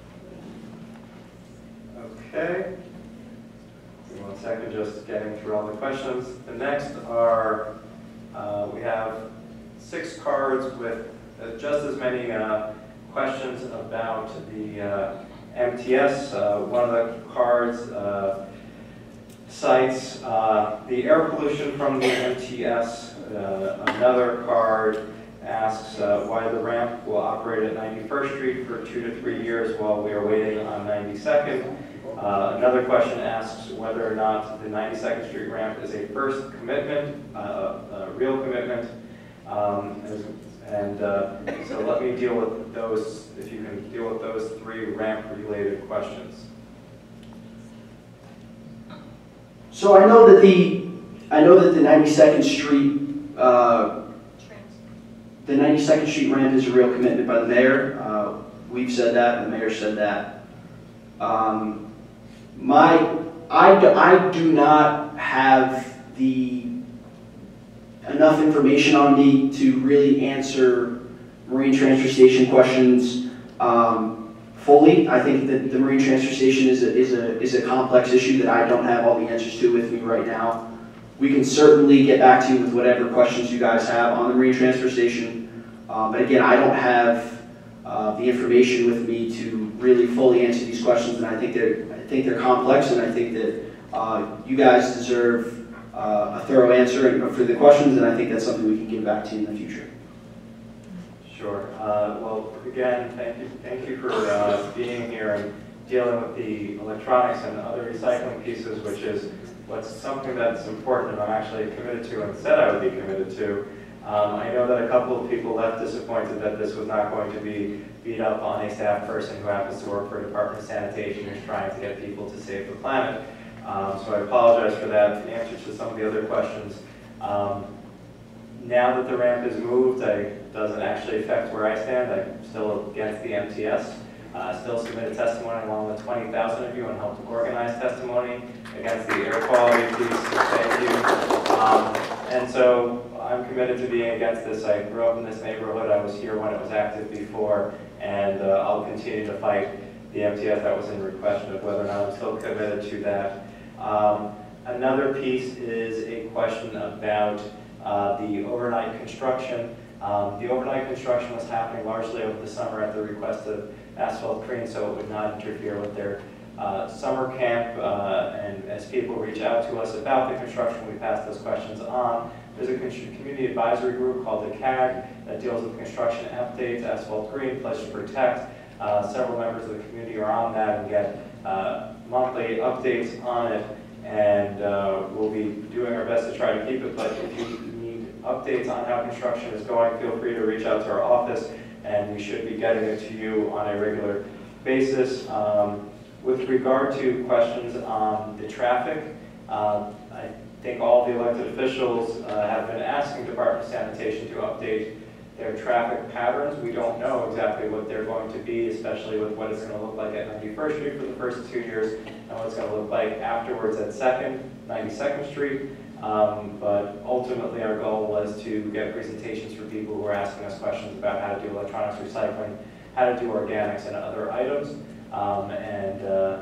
[SPEAKER 1] Okay. One second, just getting through all the questions. The next are. Uh, we have six cards with uh, just as many uh, questions about the uh, M T S. Uh, one of the cards uh, cites uh, the air pollution from the M T S. Uh, another card asks uh, why the ramp will operate at ninety-first Street for two to three years while we are waiting on ninety-second. Uh, another question asks whether or not the ninety-second Street ramp is a first commitment, uh, a real commitment. Um, and uh, so let me deal with those, if you can deal with those three ramp-related questions.
[SPEAKER 8] So I know that the, I know that the ninety-second Street, uh, the ninety-second Street ramp is a real commitment by the mayor. Uh, we've said that, the mayor said that. Um, my, I, do, I do not have the enough information on me to really answer marine transfer station questions um, fully. I think that the marine transfer station is a, is, a, is a complex issue that I don't have all the answers to with me right now. We can certainly get back to you with whatever questions you guys have on the marine transfer station. Um, but again, I don't have uh, the information with me to really fully answer these questions, and I think they're, I think they're complex, and I think that uh, you guys deserve uh, a thorough answer for the questions, and I think that's something we can get back to you in the future.
[SPEAKER 1] Sure. Uh, well, again, thank you, thank you for uh, being here and dealing with the electronics and other recycling pieces, which is what's something that's important and I'm actually committed to and said I would be committed to. Um, I know that a couple of people left disappointed that this was not going to be beat up on a staff person who happens to work for Department of Sanitation who's trying to get people to save the planet. Um, so I apologize for that. The answers to some of the other questions. Um, now that the ramp is moved, it doesn't actually affect where I stand. I'm still against the M T S. Uh, still submitted testimony along with twenty thousand of you and helped organize testimony against the air quality piece. Thank you. Um, and so I'm committed to being against this. I grew up in this neighborhood. I was here when it was active before, and uh, I'll continue to fight the M T S. That was in question of whether or not I'm still committed to that. Um, another piece is a question about uh, the overnight construction. Um, the overnight construction was happening largely over the summer at the request of Asphalt Green, so it would not interfere with their uh, summer camp. Uh, and as people reach out to us about the construction, we pass those questions on. There's a community advisory group called the C A G that deals with construction updates, Asphalt Green, Pledge to Protect. Uh, several members of the community are on that and get uh, monthly updates on it, and uh, we'll be doing our best to try to keep it. But if you need updates on how construction is going, feel free to reach out to our office, and we should be getting it to you on a regular basis. Um, with regard to questions on the traffic, uh, I think all the elected officials uh, have been asking Department of Sanitation to update their traffic patterns. We don't know exactly what they're going to be, especially with what it's going to look like at ninety-first Street for the first two years, and what it's going to look like afterwards at second, ninety-second Street. Um, but ultimately our goal was to get presentations for people who are asking us questions about how to do electronics recycling, how to do organics and other items. Um, and uh,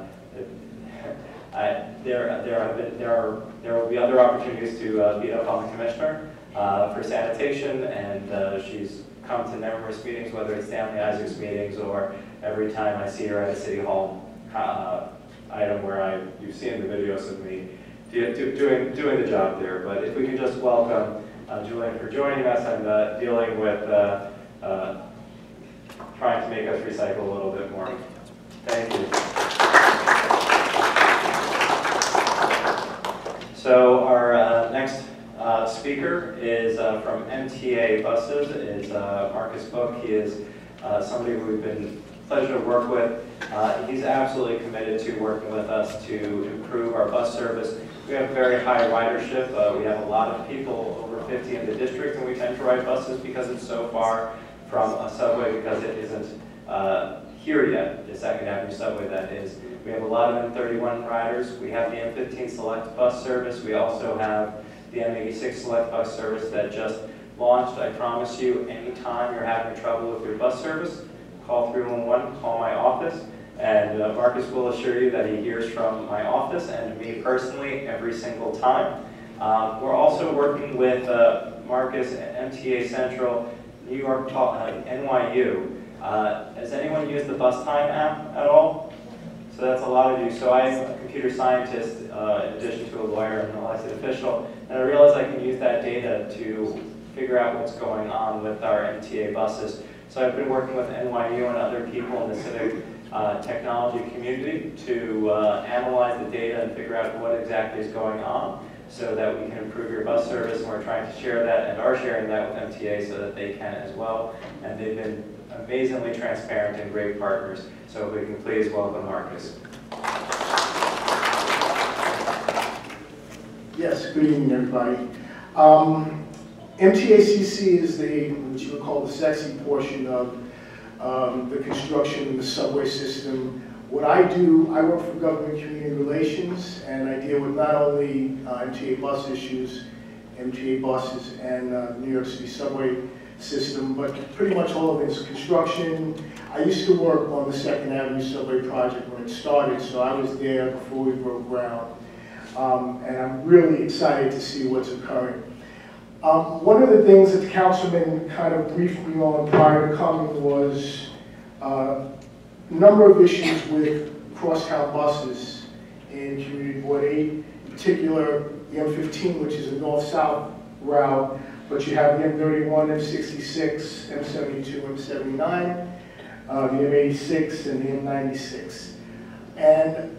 [SPEAKER 1] I, there, there, have been, there, are, there will be other opportunities to uh, beat up on the commissioner uh, for sanitation, and uh, she's come to numerous meetings, whether it's Stanley Isaac's meetings or every time I see her at a City Hall uh, item where I, you've seen the videos of me do, do, doing, doing the job there. But if we could just welcome uh, Julian for joining us and uh, dealing with uh, uh, trying to make us recycle a little bit more. Thank you. So our uh, next uh, speaker is uh, from M T A Buses, is uh, Marcus Book. He is uh, somebody who we've been pleasure to work with. Uh, he's absolutely committed to working with us to improve our bus service. We have very high ridership. Uh, we have a lot of people, over fifty in the district, and we tend to ride buses because it's so far from a subway, because it isn't uh, here yet, the Second Avenue subway that is. We have a lot of M thirty-one riders. We have the M fifteen Select bus service. We also have the M eighty-six Select bus service that just launched. I promise you, anytime you're having trouble with your bus service, call three one one, call my office, and uh, Marcus will assure you that he hears from my office and me personally every single time. Um, we're also working with uh, Marcus at M T A Central, New York, uh, N Y U. Uh, has anyone used the Bus Time app at all? So that's a lot of you. So I'm a computer scientist uh, in addition to a lawyer and an elected official, and I realized I can use that data to figure out what's going on with our M T A buses. So I've been working with N Y U and other people in the civic uh, technology community to uh, analyze the data and figure out what exactly is going on so that we can improve your bus service, and we're trying to share that and are sharing that with M T A so that they can as well. And they've been amazingly transparent and great partners. So if we can please welcome Marcus.
[SPEAKER 9] Yes, good evening, everybody. Um, M T A C C is the, what you would call the sexy portion of um, the construction of the subway system. What I do, I work for government community relations, and I deal with not only uh, M T A bus issues, M T A buses, and uh, New York City subway system, but pretty much all of it is construction. I used to work on the Second Avenue subway project when it started, so I was there before we broke ground. Um, and I'm really excited to see what's occurring. Um, one of the things that the councilman kind of briefed me on prior to coming was uh, a number of issues with crosstown buses in Community Board eight, in particular the M fifteen, which is a north-south route, but you have the M thirty-one, M sixty-six, M seventy-two, M seventy-nine, uh, the M eighty-six, and the M ninety-six. And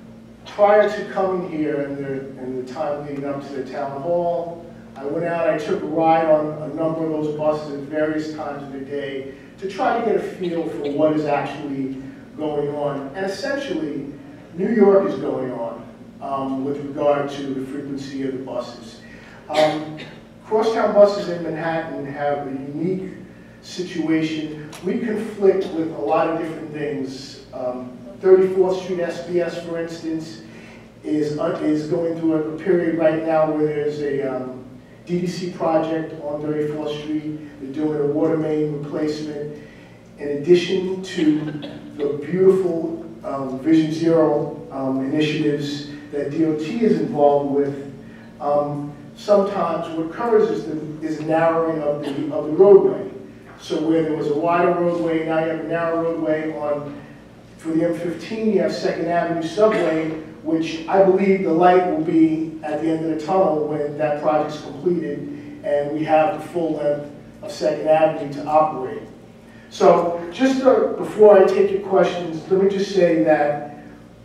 [SPEAKER 9] prior to coming here and the, and the time leading up to the town hall, I went out, I took a ride on a number of those buses at various times of the day to try to get a feel for what is actually going on. And essentially, New York is going on um, with regard to the frequency of the buses. Um, Crosstown buses in Manhattan have a unique situation. We conflict with a lot of different things. Um, thirty-fourth Street S B S, for instance, is, uh, is going through a, a period right now where there's a um, D D C project on thirty-fourth Street. They're doing a water main replacement. In addition to the beautiful um, Vision Zero um, initiatives that D O T is involved with, um, sometimes what occurs is the is narrowing of the, of the roadway. So where there was a wider roadway, now you have a narrow roadway on. For the M fifteen, you have Second Avenue subway, which I believe the light will be at the end of the tunnel when that project's completed, and we have the full length of Second Avenue to operate. So just uh, before I take your questions, let me just say that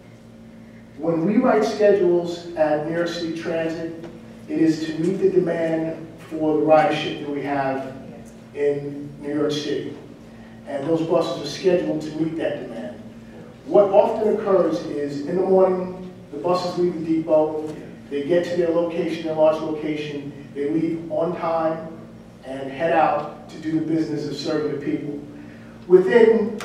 [SPEAKER 9] when we write schedules at New York City Transit, it is to meet the demand for the ridership that we have in New York City. And those buses are scheduled to meet that demand. What often occurs is in the morning, the buses leave the depot, they get to their location, their launch location, they leave on time and head out to do the business of serving the people. Within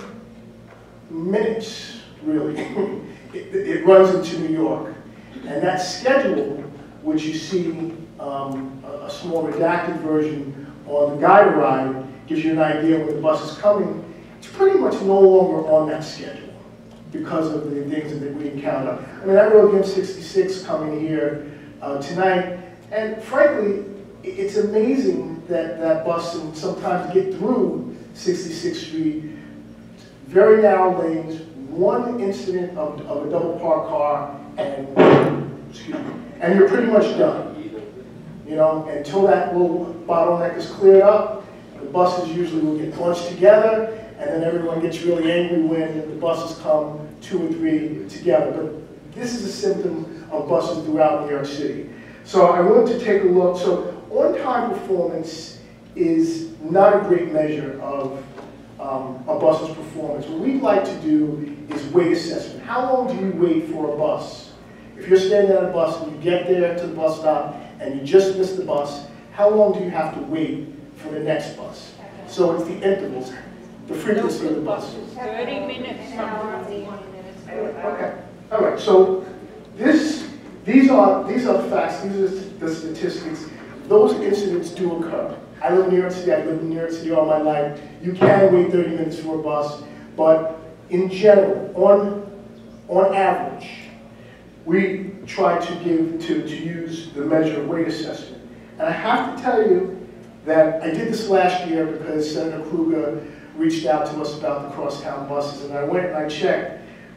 [SPEAKER 9] minutes, really, it, it runs into New York. And that schedule, which you see um, a, a small redacted version on the guide ride, gives you an idea when the bus is coming. It's pretty much no longer on that schedule because of the things that we encounter. I mean, I rode the M sixty-six coming here uh, tonight, and frankly, it's amazing that that bus can sometimes get through sixty-sixth Street, very narrow lanes, one incident of, of a double parked car, and excuse me, and you're pretty much done. You know, until that little bottleneck is cleared up, the buses usually will get bunched together, and then everyone gets really angry when the buses come two or three together. But this is a symptom of buses throughout New York City. So I wanted to take a look. So on-time performance is not a great measure of um, a bus's performance. What we'd like to do is weight assessment. How long do you wait for a bus? If you're standing at a bus and you get there to the bus stop and you just missed the bus, how long do you have to wait for the next bus? So it's the intervals, the frequency of the bus.
[SPEAKER 7] thirty minutes. An hour, twenty minutes.
[SPEAKER 9] Okay, all right, so this, these are, these are the facts, these are the statistics. Those incidents do occur. I live in New York City, I've lived in New York City all my life. You can wait thirty minutes for a bus, but in general, on, on average, we try to give, to, to use the measure of weight assessment. And I have to tell you that I did this last year because Senator Kruger reached out to us about the crosstown buses, and I went and I checked.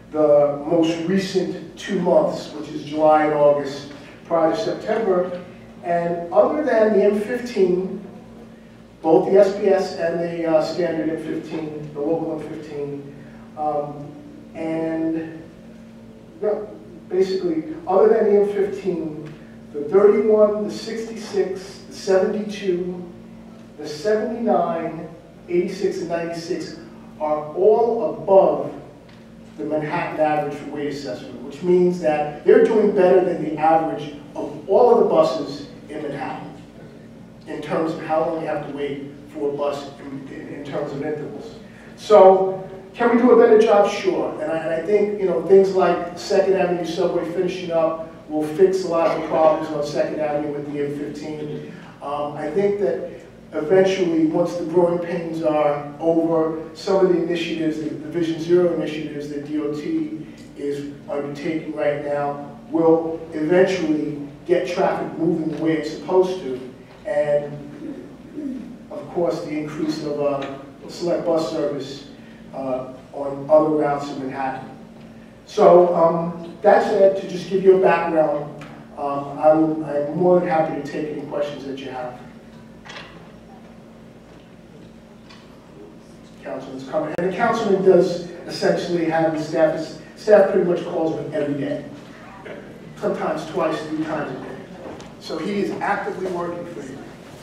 [SPEAKER 9] the most recent two months, which is July and August, prior to September. And other than the M fifteen, both the S B S and the uh, standard M fifteen, the local M fifteen, um, and yeah, basically, other than the M fifteen, the thirty-one, the sixty-six, the seventy-two, the seventy-nine, eighty-six, and ninety-six are all above the Manhattan average for weight assessment, which means that they're doing better than the average of all of the buses in Manhattan in terms of how long you have to wait for a bus in, in, in terms of intervals. So, can we do a better job? Sure. And I, and I think, you know, things like Second Avenue subway finishing up will fix a lot of the problems on Second Avenue with the M fifteen. Um, I think that eventually, once the growing pains are over, some of the initiatives, the, the Vision Zero initiatives that D O T is undertaking right now, will eventually get traffic moving the way it's supposed to. And of course, the increase of uh, select bus service uh, on other routes in Manhattan. So um, that said, to just give you a background, um, I'm, I'm more than happy to take any questions that you have. Councilman's comment. And the councilman does essentially have the staff, staff pretty much calls me every day. Sometimes twice, three times a day. So he is actively working for you.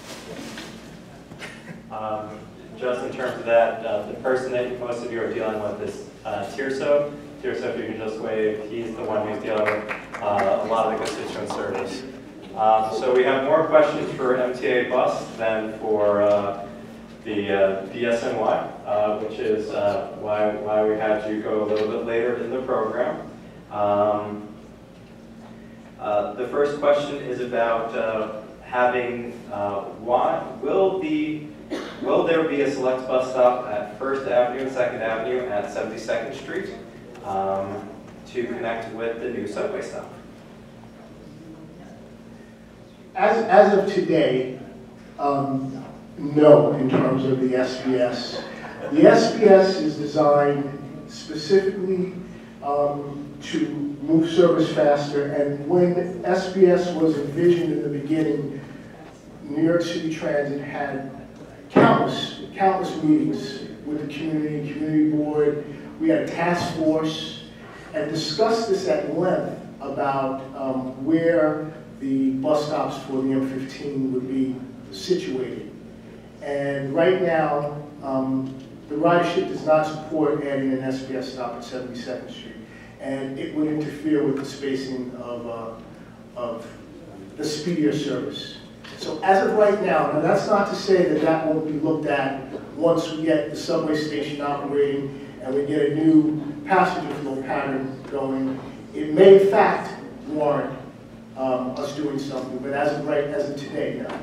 [SPEAKER 1] Um, just in terms of that, uh, the person that most of you are dealing with is uh, Tirso. Tirso, if you can just wave, he's the one who's dealing with uh, a lot of the constituent service. Um, so we have more questions for M T A bus than for uh, the uh, D S N Y, uh, which is uh, why, why we had you go a little bit later in the program. Um, uh, the first question is about uh, having, uh, why, will, the, will there be a select bus stop at First Avenue and Second Avenue at seventy-second Street um, to connect with the new subway stop?
[SPEAKER 9] As, as of today, um, no, in terms of the S B S. The S B S is designed specifically um, to move service faster, and when S B S was envisioned in the beginning, New York City Transit had countless, countless meetings with the community, community board. We had a task force and discussed this at length about um, where the bus stops for the M fifteen would be situated. And right now, um, the ridership does not support adding an S B S stop at seventy-second Street. And it would interfere with the spacing of, uh, of the speedier service. So as of right now, now that's not to say that that won't be looked at once we get the subway station operating and we get a new passenger flow pattern going. It may in fact warrant um, us doing something, but as of right, as of today, no.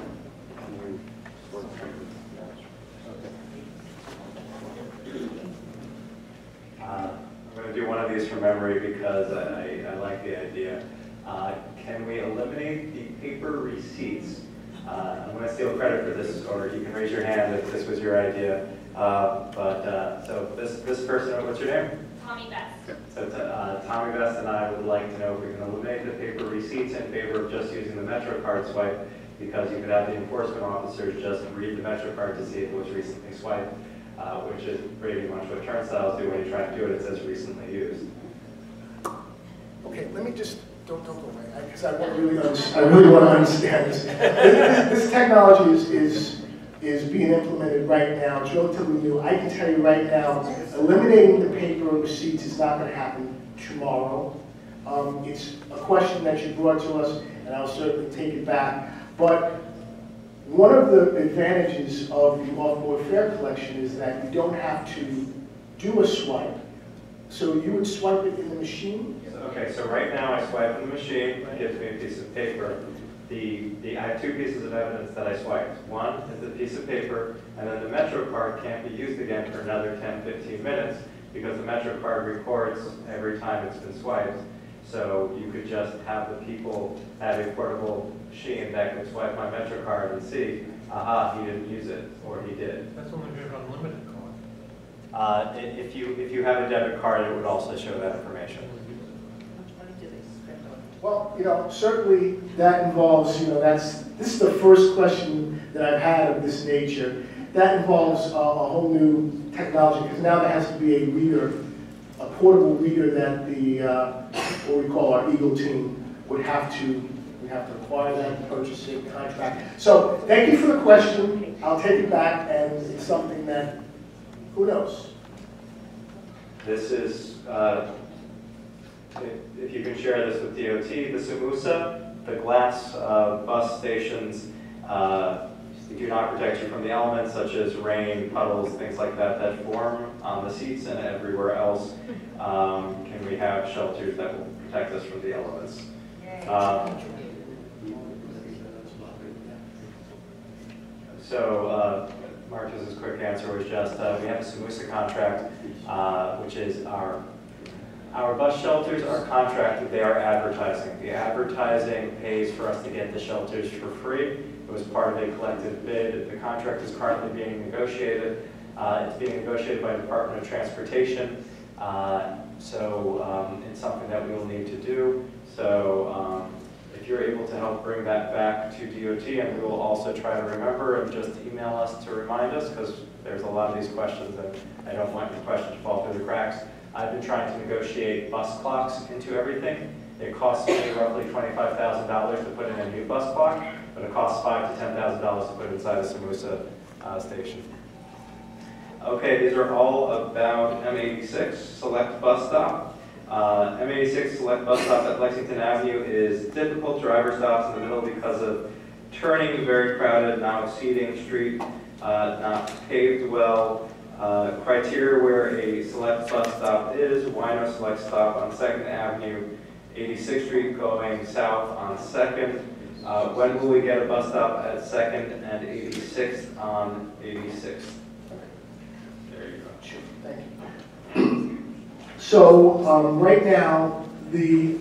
[SPEAKER 1] Uh, I'm going to do one of these from memory because I, I like the idea. Uh, can we eliminate the paper receipts? Uh, I'm going to steal credit for this, or you can raise your hand if this was your idea. Uh, but uh, so this this person, what's your name?
[SPEAKER 10] Tommy Best.
[SPEAKER 1] So uh, Tommy Best and I would like to know if we can eliminate the paper receipts in favor of just using the MetroCard swipe, because you could have the enforcement officers just read the MetroCard to see if it was recently swiped. Uh, which is pretty much what turnstiles do when you try to do it. It says recently used.
[SPEAKER 9] Okay, let me just, don't, don't go away, because I, I, really I really want to understand this. This, this technology is, is, is being implemented right now. It's relatively new. I can tell you right now, eliminating the paper receipts is not going to happen tomorrow. Um, it's a question that you brought to us, and I'll certainly take it back. But one of the advantages of the off-board fare collection is that you don't have to do a swipe. So you would swipe it in the machine?
[SPEAKER 1] Okay, so right now I swipe in the machine, it gives me a piece of paper. The, the, I have two pieces of evidence that I swiped. One is the piece of paper, and then the MetroCard can't be used again for another ten, fifteen minutes because the MetroCard records every time it's been swiped. So you could just have the people have a portable machine that could swipe my MetroCard and see, aha, he didn't use it, or he did.
[SPEAKER 11] That's only if you have unlimited card.
[SPEAKER 1] Uh, i- if you if you have a debit card, it would also show that information.
[SPEAKER 7] How much money do they spend on it?
[SPEAKER 9] Well, you know, certainly that involves, you know, that's, this is the first question that I've had of this nature. That involves uh, a whole new technology, because now there has to be a reader, a portable reader that the, uh, what we call our Eagle team would have to, we have to acquire that, purchase it, contract. So, thank you for the question. I'll take it back, and it's something that, who knows?
[SPEAKER 1] This is, uh, if, if you can share this with D O T, the SAMUSA, the glass uh, bus stations, uh, do not protect you from the elements such as rain, puddles, things like that that form on the seats, and everywhere else um, can we have shelters that will protect us from the elements. Um, so uh, Marcus's quick answer was just uh, we have a SAMUSA contract, uh, which is our our bus shelters are contracted. They are advertising. The advertising pays for us to get the shelters for free. It was part of a collective bid. The contract is currently being negotiated. Uh, it's being negotiated by the Department of Transportation. Uh, so um, it's something that we will need to do. So um, if you're able to help bring that back to D O T, and we will also try to remember and just email us to remind us, because there's a lot of these questions and I don't want the questions to fall through the cracks. I've been trying to negotiate bus clocks into everything. It costs me roughly twenty-five thousand dollars to put in a new bus clock, but it costs five to ten thousand dollars to put inside a SAMUSA uh, station. Okay, these are all about M eighty-six, Select Bus Stop. Uh, M eighty-six Select Bus Stop at Lexington Avenue is difficult. Driver stops in the middle because of turning, very crowded, not exceeding street, uh, not paved well. Uh, criteria where a select bus stop is: why no select stop on second Avenue, eighty-sixth Street going south on second. Uh, when will we get a bus stop at second and eighty-sixth on eighty-sixth? There you go.
[SPEAKER 9] Thank you. So, um, right now, the,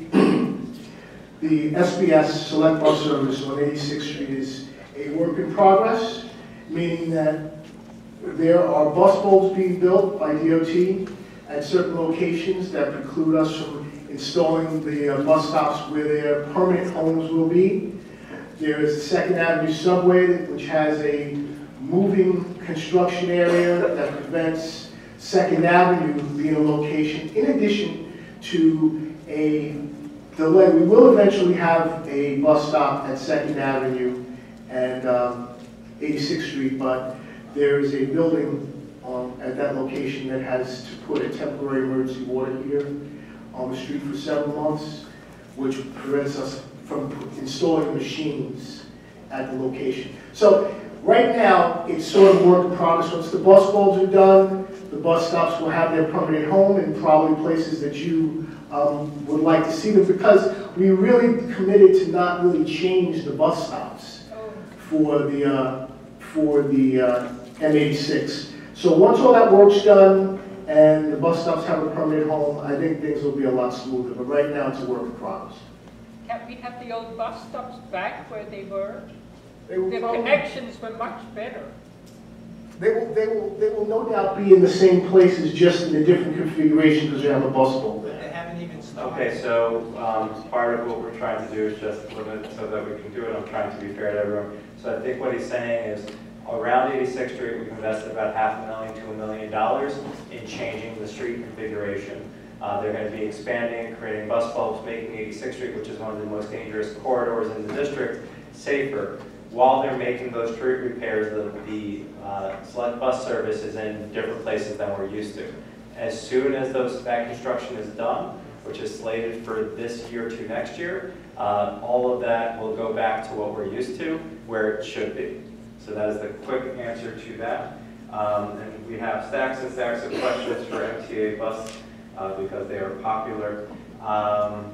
[SPEAKER 9] the S B S Select Bus Service on eighty-sixth Street is a work in progress, meaning that there are bus bulbs being built by D O T at certain locations that preclude us from installing the uh, bus stops where their permanent homes will be. There is the Second Avenue subway, which has a moving construction area that prevents Second Avenue being a location, in addition to a delay. We will eventually have a bus stop at Second Avenue and um, eighty-sixth Street, but there is a building um, at that location that has to put a temporary emergency water heater on the street for several months, which prevents us from installing machines at the location. So right now, it's sort of work in progress. Once the bus bulbs are done, the bus stops will have their permanent home in probably places that you um, would like to see them, because we really committed to not really change the bus stops for the uh, for the uh, M eighty-six. So once all that work's done and the bus stops have a permanent home, I think things will be a lot smoother. But right now, it's a work in progress.
[SPEAKER 10] Can we have the old bus stops back where they were?
[SPEAKER 9] They will
[SPEAKER 10] The
[SPEAKER 9] probably-
[SPEAKER 10] connections were much better.
[SPEAKER 9] They will, they will, they will no doubt be in the same places, just in a different configuration, because you have a bus bulb there.
[SPEAKER 11] They haven't even started.
[SPEAKER 1] Okay, so um, part of what we're trying to do is just limit so that we can do it. I'm trying to be fair to everyone. So I think what he's saying is, around eighty-sixth Street, we've invested about half a million to a million dollars in changing the street configuration. Uh, they're going to be expanding, creating bus bulbs, making eighty-sixth Street, which is one of the most dangerous corridors in the district, safer. While they're making those street repairs, the, the uh, select bus service is in different places than we're used to. As soon as those, that construction is done, which is slated for this year to next year, uh, all of that will go back to what we're used to, where it should be. So that is the quick answer to that. Um, and we have stacks and stacks of questions for M T A bus uh, because they are popular. Um,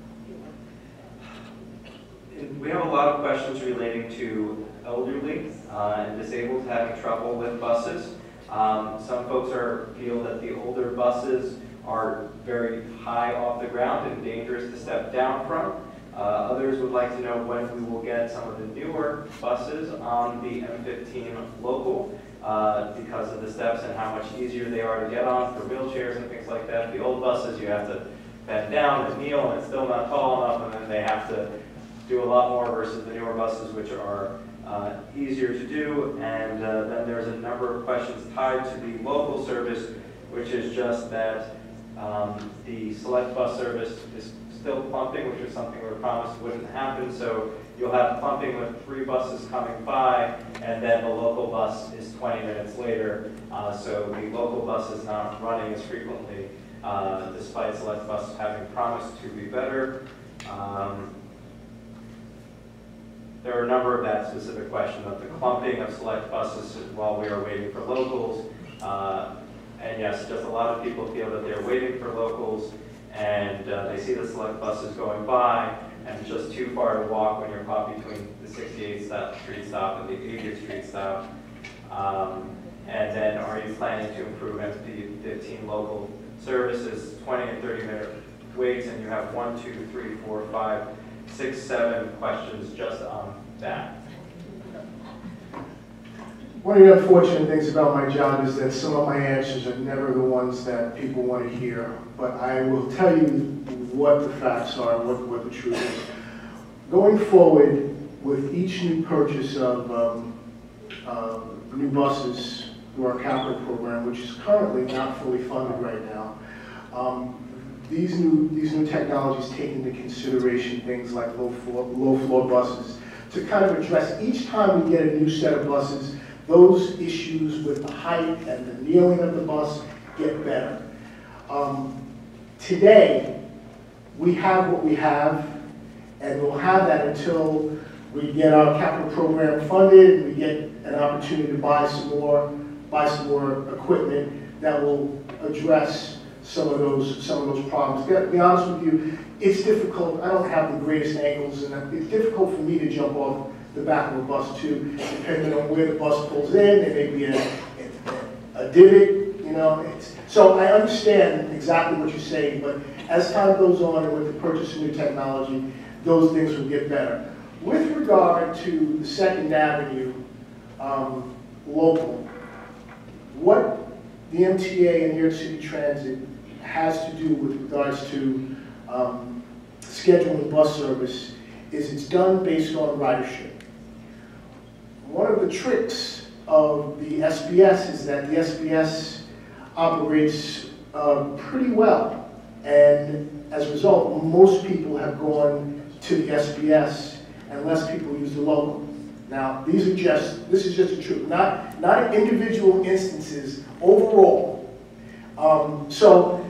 [SPEAKER 1] We have a lot of questions relating to elderly uh, and disabled having trouble with buses. Um, some folks are feel that the older buses are very high off the ground and dangerous to step down from. Uh, others would like to know when we will get some of the newer buses on the M fifteen local. uh, because of the steps and how much easier they are to get on for wheelchairs and things like that. The old buses, you have to bend down and kneel, and it's still not tall enough, and then they have to do a lot more versus the newer buses, which are uh, easier to do. And uh, then there's a number of questions tied to the local service, which is just that um, the select bus service is still clumping, which was something we were promised wouldn't happen. So you'll have clumping with three buses coming by, and then the local bus is twenty minutes later. Uh, so the local bus is not running as frequently, uh, despite select bus having promised to be better. Um, There are a number of that specific question of the clumping of select buses while we are waiting for locals. Uh, and yes, just a lot of people feel that they're waiting for locals, and uh, they see the select buses going by, and it's just too far to walk when you're caught between the sixty-eighth Street stop and the eightieth Street stop. Um, and then are you planning to improve M P fifteen local services, twenty and thirty minute waits, and you have one, two, three, four, five, six, seven questions just on that.
[SPEAKER 9] One of the unfortunate things about my job is that some of my answers are never the ones that people want to hear, but I will tell you what the facts are, what, what the truth is. Going forward, with each new purchase of um, uh, new buses through our capital program, which is currently not fully funded right now, um, These new, these new technologies take into consideration things like low floor, low floor buses to kind of address each time we get a new set of buses, those issues with the height and the kneeling of the bus get better. Um, today, we have what we have, and we'll have that until we get our capital program funded, and we get an opportunity to buy some more, buy some more equipment that will address some of those some of those problems. To be honest with you, it's difficult. I don't have the greatest ankles, and it's difficult for me to jump off the back of a bus too, depending on where the bus pulls in. There may be a, a, a divot, you know. It's, so I understand exactly what you're saying, but as time goes on and with the purchase of new technology, those things will get better. With regard to the Second Avenue um, local, what the M T A and New York City Transit has to do with regards to um, scheduling bus service is it's done based on ridership. One of the tricks of the S B S is that the S B S operates uh, pretty well, and as a result, most people have gone to the S B S and less people use the local. Now, these are just, this is just a truth, not, not individual instances, overall. Um, so,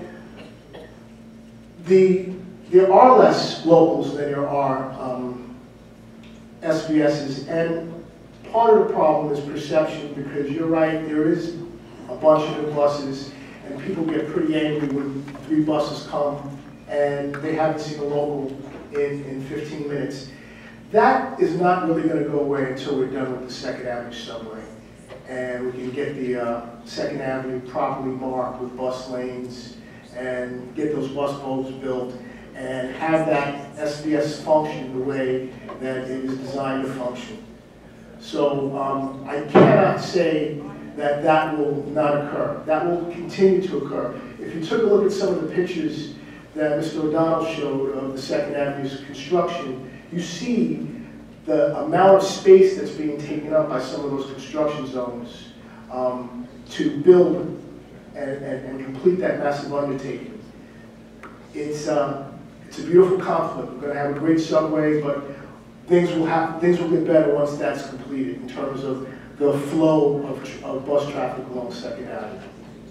[SPEAKER 9] the, there are less locals than there are um, S B Ss, and part of the problem is perception, because you're right, there is a bunch of the buses, and people get pretty angry when three buses come, and they haven't seen a local in, in fifteen minutes. That is not really going to go away until we're done with the Second Avenue subway, and we can get the uh, Second Avenue properly marked with bus lanes, and get those bus poles built, and have that S B S function the way that it is designed to function. So um, I cannot say that that will not occur. That will continue to occur. If you took a look at some of the pictures that Mister O'Donnell showed of the Second Avenue's construction, you see the amount of space that's being taken up by some of those construction zones um, to build and, and, and complete that massive undertaking. It's, uh, it's a beautiful conflict. We're going to have a great subway, but things will, have, things will get better once that's completed in terms of the flow of, of bus traffic along Second Avenue.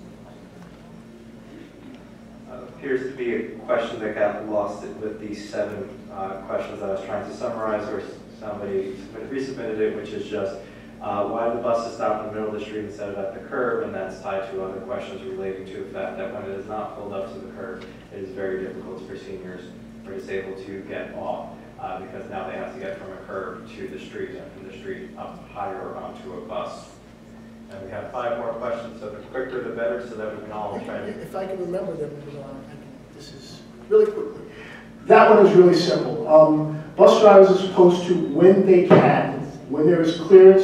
[SPEAKER 1] Appears to be a question that got lost with the seven uh, questions that I was trying to summarize, or somebody resubmitted it, which is just uh, why do the buses stop in the middle of the street instead of at the curb, and that's tied to other questions relating to the fact that when it is not pulled up to the curb, it is very difficult for seniors or disabled to get off, uh, because now they have to get from a curb to the street, and from the street up higher onto a bus. And we have five more questions, so the quicker the better, so that we can all try to...
[SPEAKER 9] If I can remember them, this is really quickly. That one is really simple. Um, bus drivers are supposed to, when they can, when there is clearance for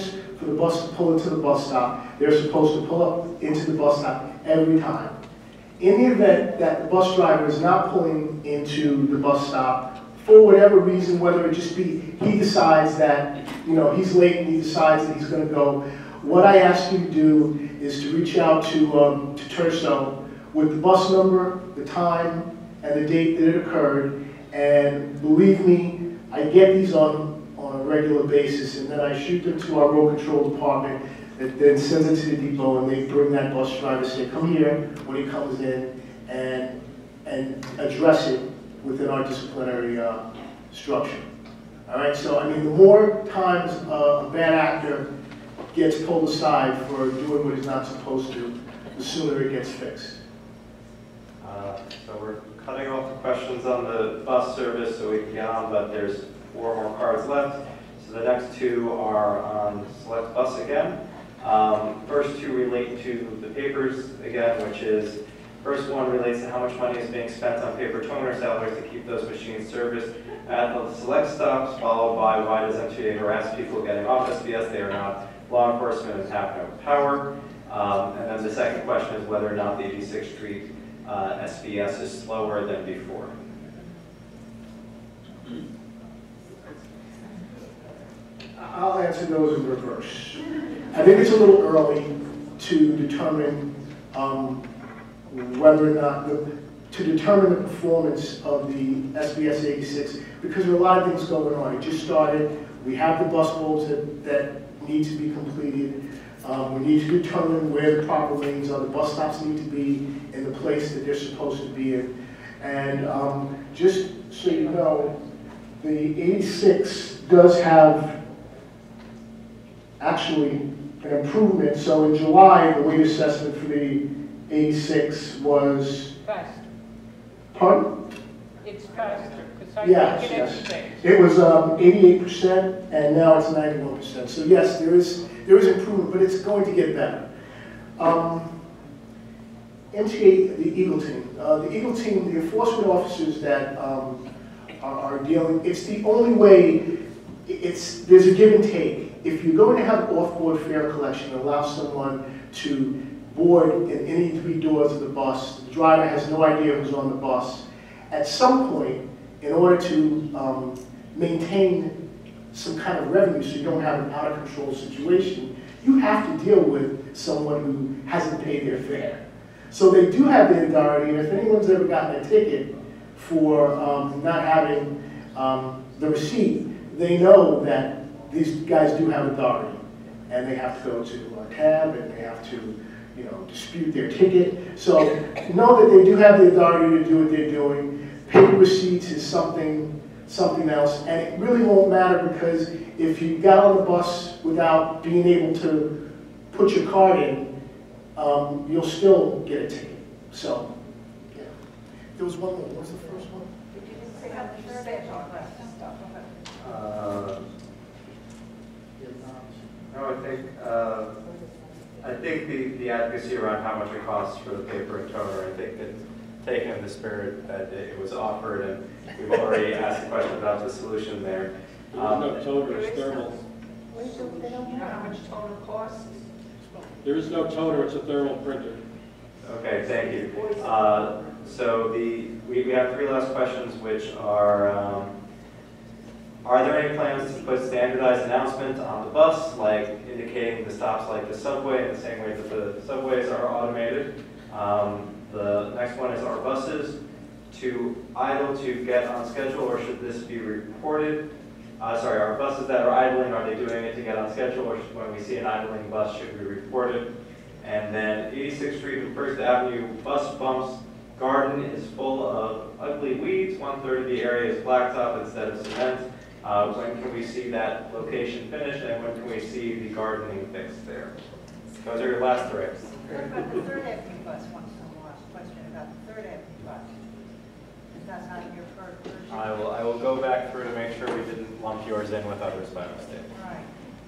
[SPEAKER 9] for the bus to pull into the bus stop. They're supposed to pull up into the bus stop every time. In the event that the bus driver is not pulling into the bus stop, for whatever reason, whether it just be he decides that, you know, he's late and he decides that he's going to go, what I ask you to do is to reach out to, um, to Terso with the bus number, the time, and the date that it occurred. And believe me, I get these on, on a regular basis, and then I shoot them to our road control department that then sends it to the depot, and they bring that bus driver, say, come here when he comes in, and, and address it within our disciplinary uh, structure. All right, so I mean, the more times uh, a bad actor gets pulled aside for doing what he's not supposed to, the sooner it gets fixed.
[SPEAKER 1] Uh, so we're cutting off the questions on the bus service so we can get on, but there's four more cards left. So the next two are on Select Bus again. Um, first two relate to the papers again, which is, first one relates to how much money is being spent on paper toner salaries to keep those machines serviced at the select stops, followed by why does M T A harass people getting off S B S? They are not law enforcement and have no power. Um, and then the second question is whether or not the eighty-sixth Street uh, S B S is slower than before.
[SPEAKER 9] I'll answer those in reverse. I think it's a little early to determine um, whether or not, the, to determine the performance of the S B S eighty-six, because there are a lot of things going on. It just started. We have the bus bolts that, that need to be completed. Um, we need to determine where the proper lanes are. The bus stops need to be in the place that they're supposed to be in. And um, just so you know, the eighty-six does have actually an improvement. So in July, the weight assessment for the eighty-six was...
[SPEAKER 10] Fast.
[SPEAKER 9] Pardon?
[SPEAKER 10] It's faster, because I
[SPEAKER 9] Yes,
[SPEAKER 10] take it
[SPEAKER 9] yes.
[SPEAKER 10] every day.
[SPEAKER 9] It was um, eighty-eight percent, and now it's ninety-one percent. So yes, there is there is improvement, but it's going to get better. Um, M T A, the Eagle Team. Uh, the Eagle Team, the enforcement officers that um, are, are dealing, it's the only way, it's, there's a give and take. If you're going to have off-board fare collection, allow someone to board in any three doors of the bus, the driver has no idea who's on the bus. At some point, in order to um, maintain some kind of revenue so you don't have an out-of-control situation, you have to deal with someone who hasn't paid their fare. So they do have the authority, and if anyone's ever gotten a ticket for um, not having um, the receipt, they know that these guys do have authority, and they have to go to a tab, and they have to, you know, dispute their ticket. So know that they do have the authority to do what they're doing. Paper receipts is something, something else, and it really won't matter because if you got on the bus without being able to put your card in, um, you'll still get a ticket. So, yeah. There was one more. What was the first one?
[SPEAKER 1] Uh, no, I think uh, I think the, the advocacy around how much it costs for the paper and toner, I think that taken in the spirit that it was offered, and we've already asked a question about the solution there. Um,
[SPEAKER 11] no toner, it's thermal.
[SPEAKER 7] You know how much toner costs?
[SPEAKER 11] There is no toner, it's a thermal printer.
[SPEAKER 1] Okay, thank you. Uh, so the we, we have three last questions, which are, um, are there any plans to put standardized announcements on the bus, like indicating the stops like the subway in the same way that the subways are automated? Um, the next one is, are buses to idle to get on schedule, or should this be reported? Uh, sorry, are buses that are idling, are they doing it to get on schedule, or should, when we see an idling bus, should we report it? And then eighty-sixth Street and First Avenue bus bumps garden is full of ugly weeds. One third of the area is blacktop instead of cement. Uh, when can we see that location finished, and when can we see the gardening fixed there? Those are your last three.
[SPEAKER 7] What about the Third Avenue bus? One last question about the Third Avenue bus. Is that not your first version?
[SPEAKER 1] I will, I will go back through to make sure we didn't lump yours in with others by mistake.
[SPEAKER 7] Right.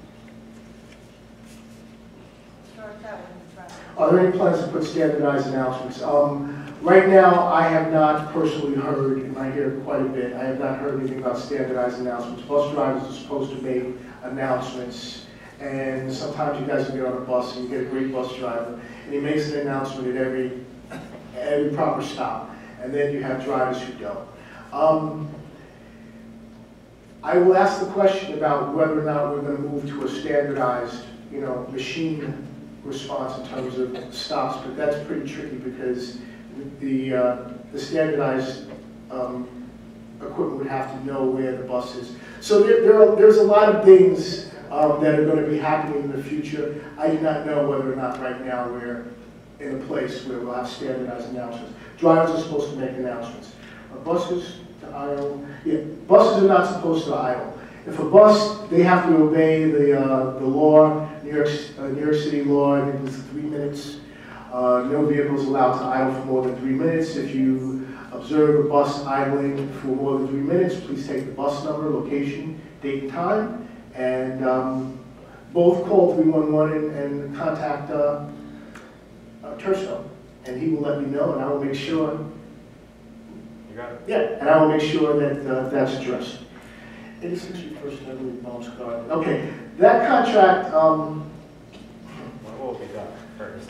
[SPEAKER 7] Start that one.
[SPEAKER 9] Are there any plans to put standardized announcements? Um, right now, I have not personally heard, and I hear quite a bit, I have not heard anything about standardized announcements. Bus drivers are supposed to make announcements, And sometimes you guys will get on a bus and you get a great bus driver, and he makes an announcement at every, at every proper stop. And then you have drivers who don't. Um, I will ask the question about whether or not we're going to move to a standardized, you know, machine response in terms of stops, but that's pretty tricky because the, uh, the standardized um, equipment would have to know where the bus is. So there, there are, there's a lot of things um, that are going to be happening in the future. I do not know whether or not right now we're in a place where we'll have standardized announcements. Drivers are supposed to make announcements. Are buses to idle? Yeah, buses are not supposed to idle. If a bus, they have to obey the, uh, the law, New York, uh, New York City law, I think it's three minutes. Uh, no vehicle is allowed to idle for more than three minutes. If you observe a bus idling for more than three minutes, please take the bus number, location, date and time, and um, both call three one one and, and contact uh, uh, Terso, and he will let me know, and I will make sure.
[SPEAKER 6] You got it.
[SPEAKER 9] Yeah, and I will make sure that uh, that's addressed. eighty-six personnel with bombs guard. Okay, that contract. Um,
[SPEAKER 6] What will be done first?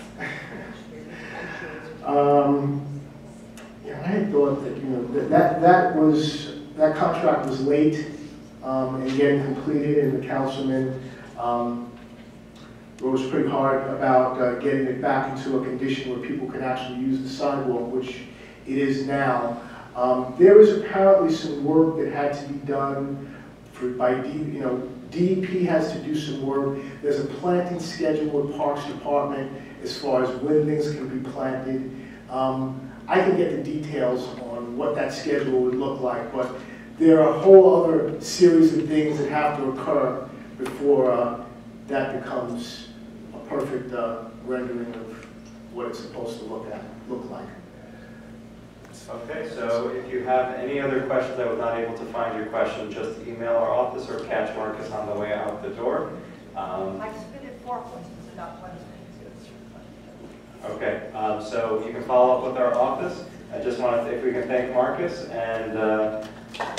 [SPEAKER 9] um, yeah, I had thought that you know that that, that was that contract was late um, in getting completed, and the councilman um, rose pretty hard about uh, getting it back into a condition where people could actually use the sidewalk, which it is now. Um, there was apparently some work that had to be done for, by D, you know, D E P has to do some work. There's a planting schedule with Parks Department as far as when things can be planted. Um, I can get the details on what that schedule would look like, but there are a whole other series of things that have to occur before uh, that becomes a perfect uh, rendering of what it's supposed to look at, look like.
[SPEAKER 1] Okay, so if you have any other questions, I was not able to find your question, just email our office or catch Marcus on the way out the door. Um,
[SPEAKER 7] I submitted four questions about what
[SPEAKER 1] okay, um, so you can follow up with our office. I just want to, if we can thank Marcus, and uh,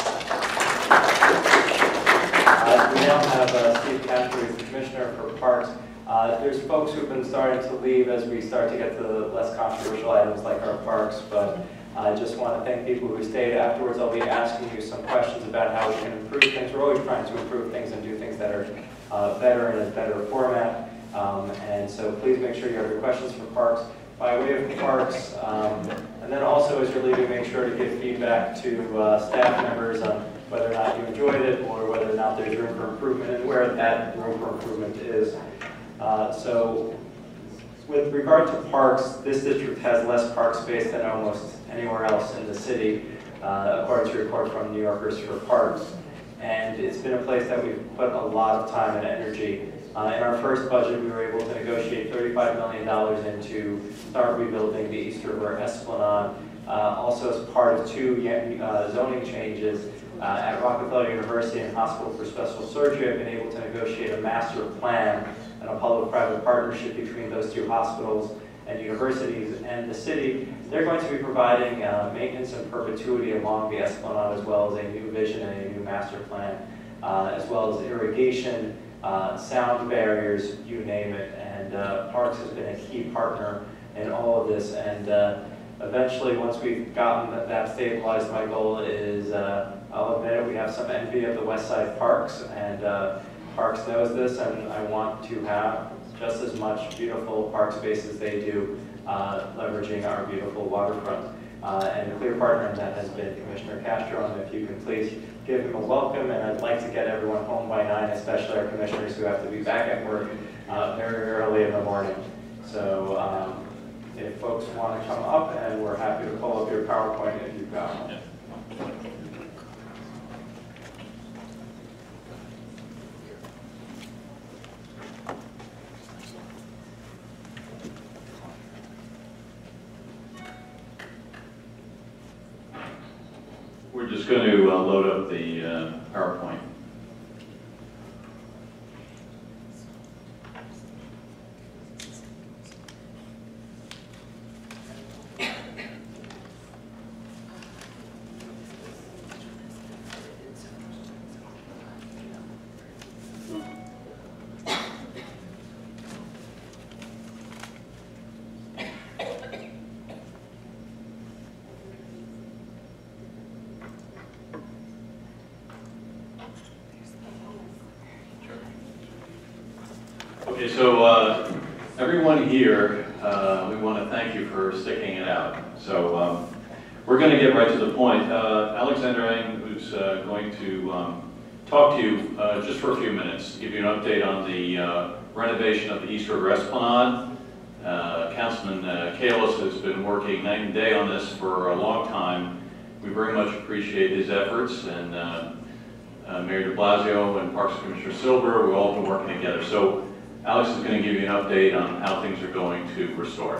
[SPEAKER 1] uh, we now have uh, Steve Castro, who's the Commissioner for Parks. Uh, there's folks who've been starting to leave as we start to get to the less controversial items like our parks, but I just want to thank people who stayed. Afterwards, I'll be asking you some questions about how we can improve things. We're always trying to improve things and do things that are uh, better in a better format. Um, and so please make sure you have your questions for parks. By way of parks, um, and then also as you're leaving, make sure to give feedback to uh, staff members on whether or not you enjoyed it or whether or not there's room for improvement and where that room for improvement is. Uh, so with regard to parks, this district has less park space than almost anywhere else in the city, uh, according to a report from New Yorkers for Parks. And it's been a place that we've put a lot of time and energy. Uh, in our first budget, we were able to negotiate thirty-five million dollars in to start rebuilding the East River Esplanade. Uh, also as part of two uh, zoning changes uh, at Rockefeller University and Hospital for Special Surgery, I've been able to negotiate a master plan and a public-private partnership between those two hospitals and universities and the city. They're going to be providing uh, maintenance and perpetuity along the Esplanade, as well as a new vision and a new master plan, uh, as well as irrigation, uh, sound barriers, you name it. And uh, Parks has been a key partner in all of this. And uh, eventually, once we've gotten that, that stabilized, my goal is, uh, I'll admit it, we have some envy of the West Side Parks, and uh, Parks knows this, and I want to have just as much beautiful park space as they do, uh, leveraging our beautiful waterfront. Uh, and a clear partner in that has been Commissioner Castro, and if you can please give him a welcome, and I'd like to get everyone home by nine, especially our commissioners who have to be back at work uh, very early in the morning. So um, if folks want to come up, and we're happy to pull up your PowerPoint if you've got one.
[SPEAKER 12] We're just going to uh, load up the uh, PowerPoint. Okay, so uh, everyone here, uh, we want to thank you for sticking it out. So um, we're going to get right to the point. Uh, Alexander Eng, who's uh, going to um, talk to you uh, just for a few minutes, to give you an update on the uh, renovation of the East River Esplanade. Uh, Councilman uh, Kallos has been working night and day on this for a long time. We very much appreciate his efforts, and uh, uh, Mayor de Blasio and Parks Commissioner Silver, we've all been working together. So Alex is going to give you an update on how things are going to restore it.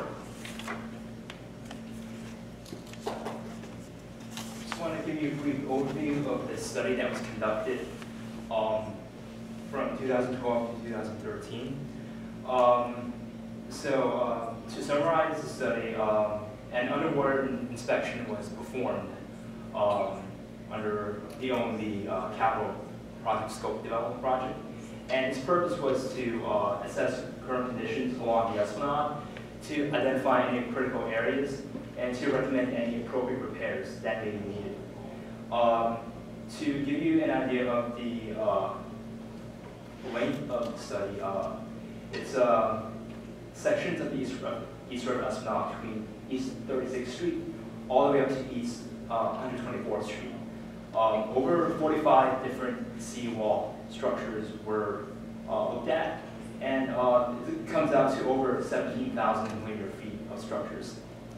[SPEAKER 13] Just want to give you a brief overview of the study that was conducted um, from two thousand twelve to two thousand thirteen. Um, so uh, to summarize the study, um, an underwater inspection was performed um, under the only uh, capital project scope development project. And its purpose was to uh, assess current conditions along the Esplanade, to identify any critical areas, and to recommend any appropriate repairs that may be needed. Um, to give you an idea of the uh, length of the study, uh, it's uh, sections of the East, uh, East River Esplanade between East thirty-sixth Street all the way up to East uh, one hundred twenty-fourth Street. Um, over forty-five different seawall structures were uh, looked at, and uh, it comes out to over seventeen thousand linear feet of structures.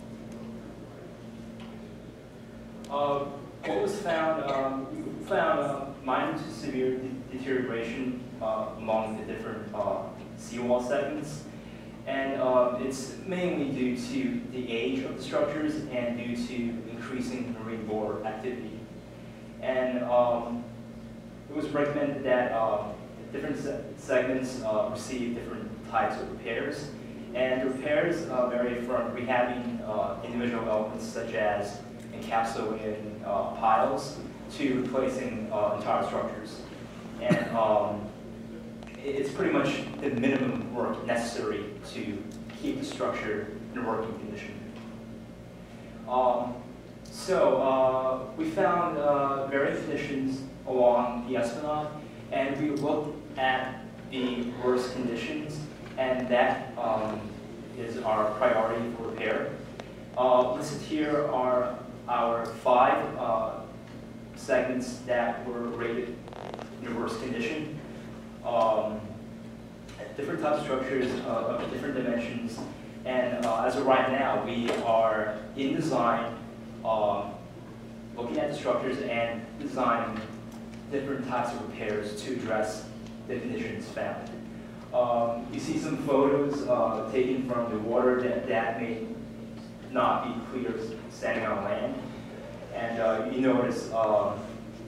[SPEAKER 13] Uh, what was found, um, we found uh, minor to severe de deterioration uh, among the different uh, seawall segments, and uh, it's mainly due to the age of the structures and due to increasing marine board activity. And um, it was recommended that uh, different se segments uh, receive different types of repairs. And the repairs uh, vary from rehabbing uh, individual elements such as encapsulating uh, piles to replacing uh, entire structures. And um, it's pretty much the minimum work necessary to keep the structure in working condition. Um, So uh, we found uh, various conditions along the Esplanade, and we looked at the worst conditions, and that um, is our priority for repair. Uh, listed here are our five uh, segments that were rated in worst condition. Um, different types of structures uh, of different dimensions, and uh, as of right now, we are in design. Um, looking at the structures and designing different types of repairs to address the conditions found. Um, you see some photos uh, taken from the water that, that may not be clear standing on land. And uh, you notice um,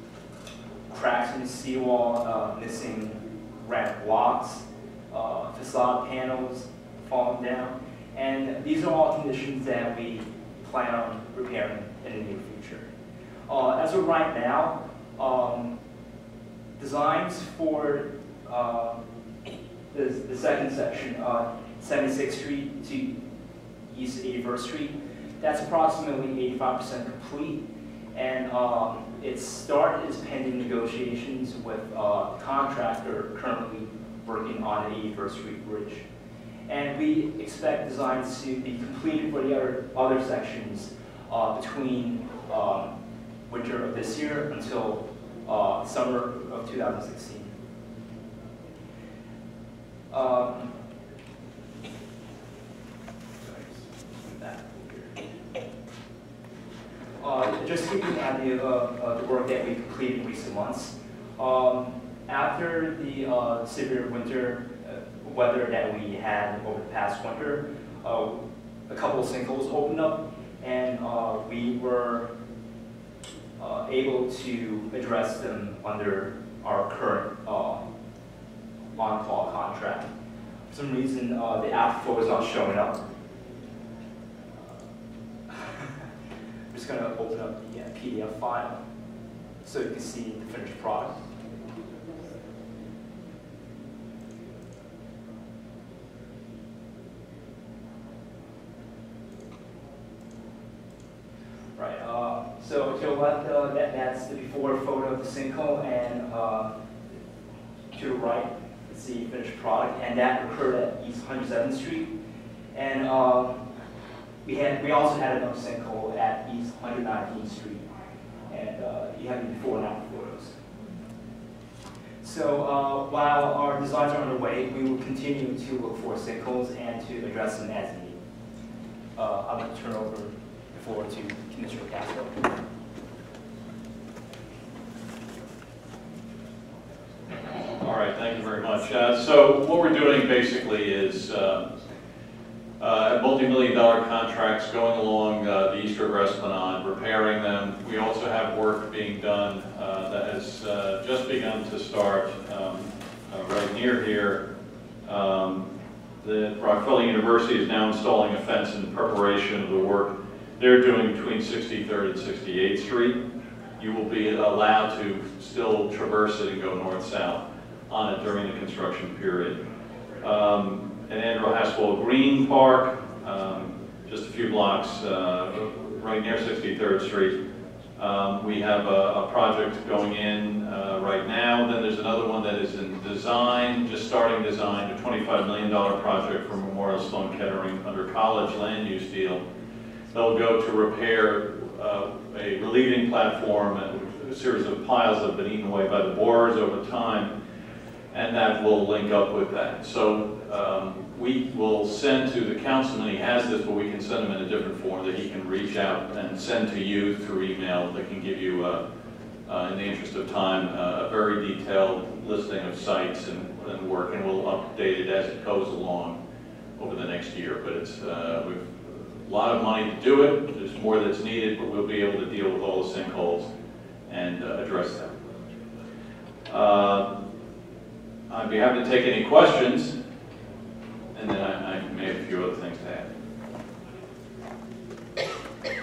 [SPEAKER 13] cracks in the seawall, uh, missing ramp blocks, uh, facade panels falling down. And these are all conditions that we plan on repairing in the near future. Uh, as of right now, um, designs for uh, the, the second section, uh, seventy-sixth Street to East eighty-first Street, that's approximately eighty-five percent complete, and um, its start is pending negotiations with uh, a contractor currently working on the eighty-first Street Bridge. And we expect designs to be completed for the other, other sections uh, between um, winter of this year until uh, summer of two thousand sixteen. Um, uh, just to give you an idea of uh, the work that we completed in recent months. Um, after the uh, severe winter weather that we had over the past winter, uh, a couple of sinkholes opened up, and uh, we were uh, able to address them under our current uh, on-call contract. For some reason, uh, the afterflow is not showing up. I'm just going to open up the uh, P D F file so you can see the finished product. Right, uh, so to the left, uh, that, that's the before photo of the sinkhole, and uh, to the right, it's see finished product, and that occurred at East one hundred seventh Street. And uh, we had we also had another sinkhole at East one hundred nineteenth Street, and uh, you have the before and after photos. So uh, while our designs are underway, we will continue to look for sinkholes and to address them as needed. Uh, I'd like to turn over the floor to Commissioner Castro.
[SPEAKER 12] All right, thank you very much. Uh, so what we're doing basically is uh, uh, multi-million dollar contracts going along uh, the East River Esplanade, repairing them. We also have work being done uh, that has uh, just begun to start um, uh, right near here. Um, the Rockefeller University is now installing a fence in preparation of the work they're doing between sixty-third and sixty-eighth Street. You will be allowed to still traverse it and go north-south on it during the construction period. Um, at Andrew Haskell Green Park, um, just a few blocks uh, right near sixty-third Street, um, we have a, a project going in uh, right now. Then there's another one that is in design, just starting design, a twenty-five million dollar project for Memorial Sloan Kettering under college land use deal. They'll go to repair uh, a relieving platform and a series of piles that have been eaten away by the borers over time, and that will link up with that. So um, we will send to the councilman, he has this, but we can send him in a different form that he can reach out and send to you through email that can give you, uh, uh, in the interest of time, uh, a very detailed listing of sites and, and work, and we'll update it as it goes along over the next year. But it's, uh, we've a lot of money to do it. There's more that's needed, but we'll be able to deal with all the sinkholes and uh, address them. Uh, I'd be happy to take any questions, and then I, I may have a few other things to add.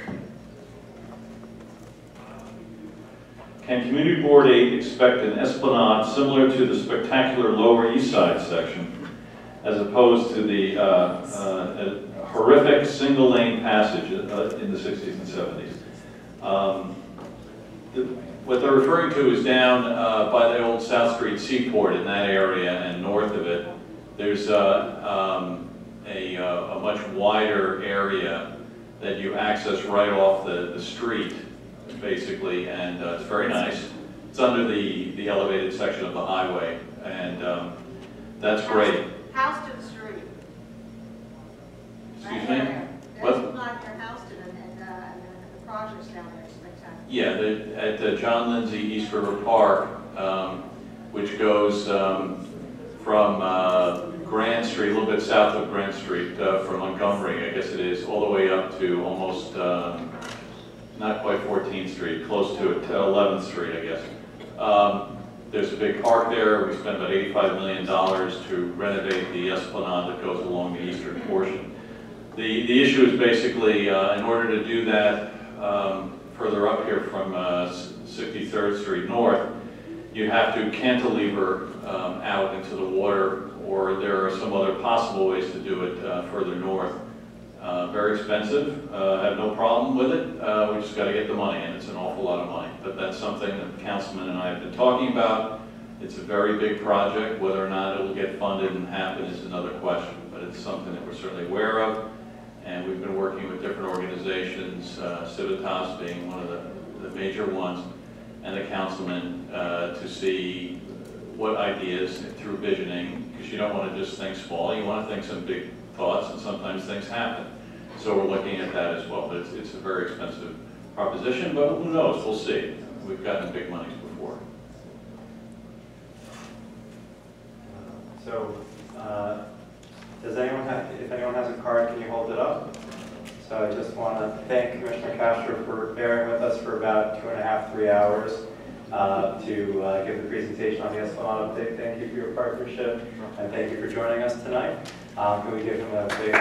[SPEAKER 12] Can Community Board eight expect an esplanade similar to the spectacular Lower East Side section, as opposed to the uh, uh, horrific single-lane passage uh, in the sixties and seventies. Um, the, what they're referring to is down uh, by the old South Street Seaport in that area and north of it. There's uh, um, a, uh, a much wider area that you access right off the, the street, basically, and uh, it's very nice. It's under the, the elevated section of the highway, and um, that's great.
[SPEAKER 7] House to the street.
[SPEAKER 12] Excuse me?
[SPEAKER 7] That's
[SPEAKER 12] What?
[SPEAKER 7] not your house to them, and, uh, and the projects down there is spectacular.
[SPEAKER 12] Yeah, the, at the John Lindsay East River Park, um, which goes um, from uh, Grand Street, a little bit south of Grand Street, uh, from Montgomery, I guess it is, all the way up to almost, um, not quite fourteenth Street, close to it, to eleventh Street, I guess. Um, there's a big park there. We spent about eighty-five million dollars to renovate the esplanade that goes along the eastern portion. The, the issue is basically, uh, in order to do that um, further up here from uh, sixty-third Street North, you have to cantilever um, out into the water, or there are some other possible ways to do it uh, further north. Uh, very expensive, uh, have no problem with it, uh, we just got to get the money, and it's an awful lot of money. But that's something that the councilman and I have been talking about. It's a very big project. Whether or not it will get funded and happen is another question, but it's something that we're certainly aware of. And we've been working with different organizations, uh, Civitas being one of the, the major ones, and the councilman uh, to see what ideas through visioning, because you don't want to just think small, you want to think some big thoughts, and sometimes things happen. So we're looking at that as well, but it's, it's a very expensive proposition, but who knows, we'll see. We've gotten big monies before.
[SPEAKER 1] So, uh, does anyone have, if anyone has a card, can you hold it up? So I just want to thank Commissioner Castro for bearing with us for about two and a half, three hours uh, to uh, give the presentation on the Esplanade update. Thank you for your partnership, and thank you for joining us tonight. Um, can we give him a big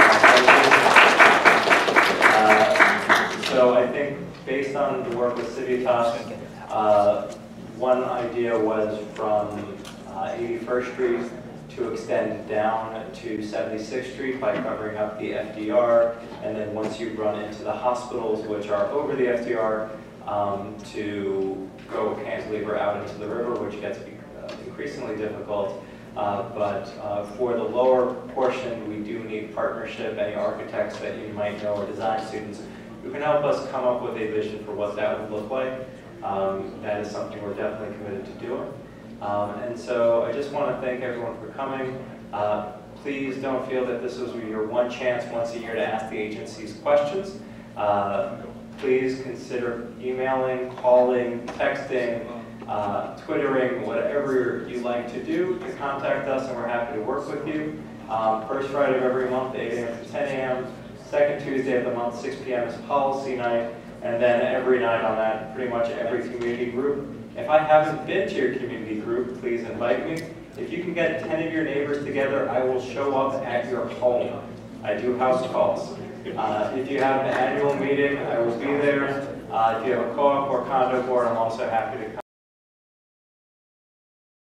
[SPEAKER 1] uh, So I think based on the work with Civitas, uh, one idea was from uh, eighty-first Street to extend down to seventy-sixth Street by covering up the F D R, and then once you run into the hospitals, which are over the F D R, um, to go cantilever out into the river, which gets uh, increasingly difficult. Uh, but uh, for the lower portion, we do need partnership. Any architects that you might know or design students who can help us come up with a vision for what that would look like. Um, that is something we're definitely committed to doing. Um, and so I just want to thank everyone for coming. Uh, please don't feel that this was your one chance once a year to ask the agencies questions. Uh, please consider emailing, calling, texting, uh, twittering, whatever you like to do to contact us, and we're happy to work with you. Um, first Friday of every month, eight A M to ten A M Second Tuesday of the month, six P M is policy night. And then every night on that, pretty much every community group. If I haven't been to your community group, please invite me. If you can get ten of your neighbors together, I will show up at your home. I do house calls. Uh, if you have an annual meeting, I will be there. Uh, if you have a co-op or condo board, I'm also happy to come.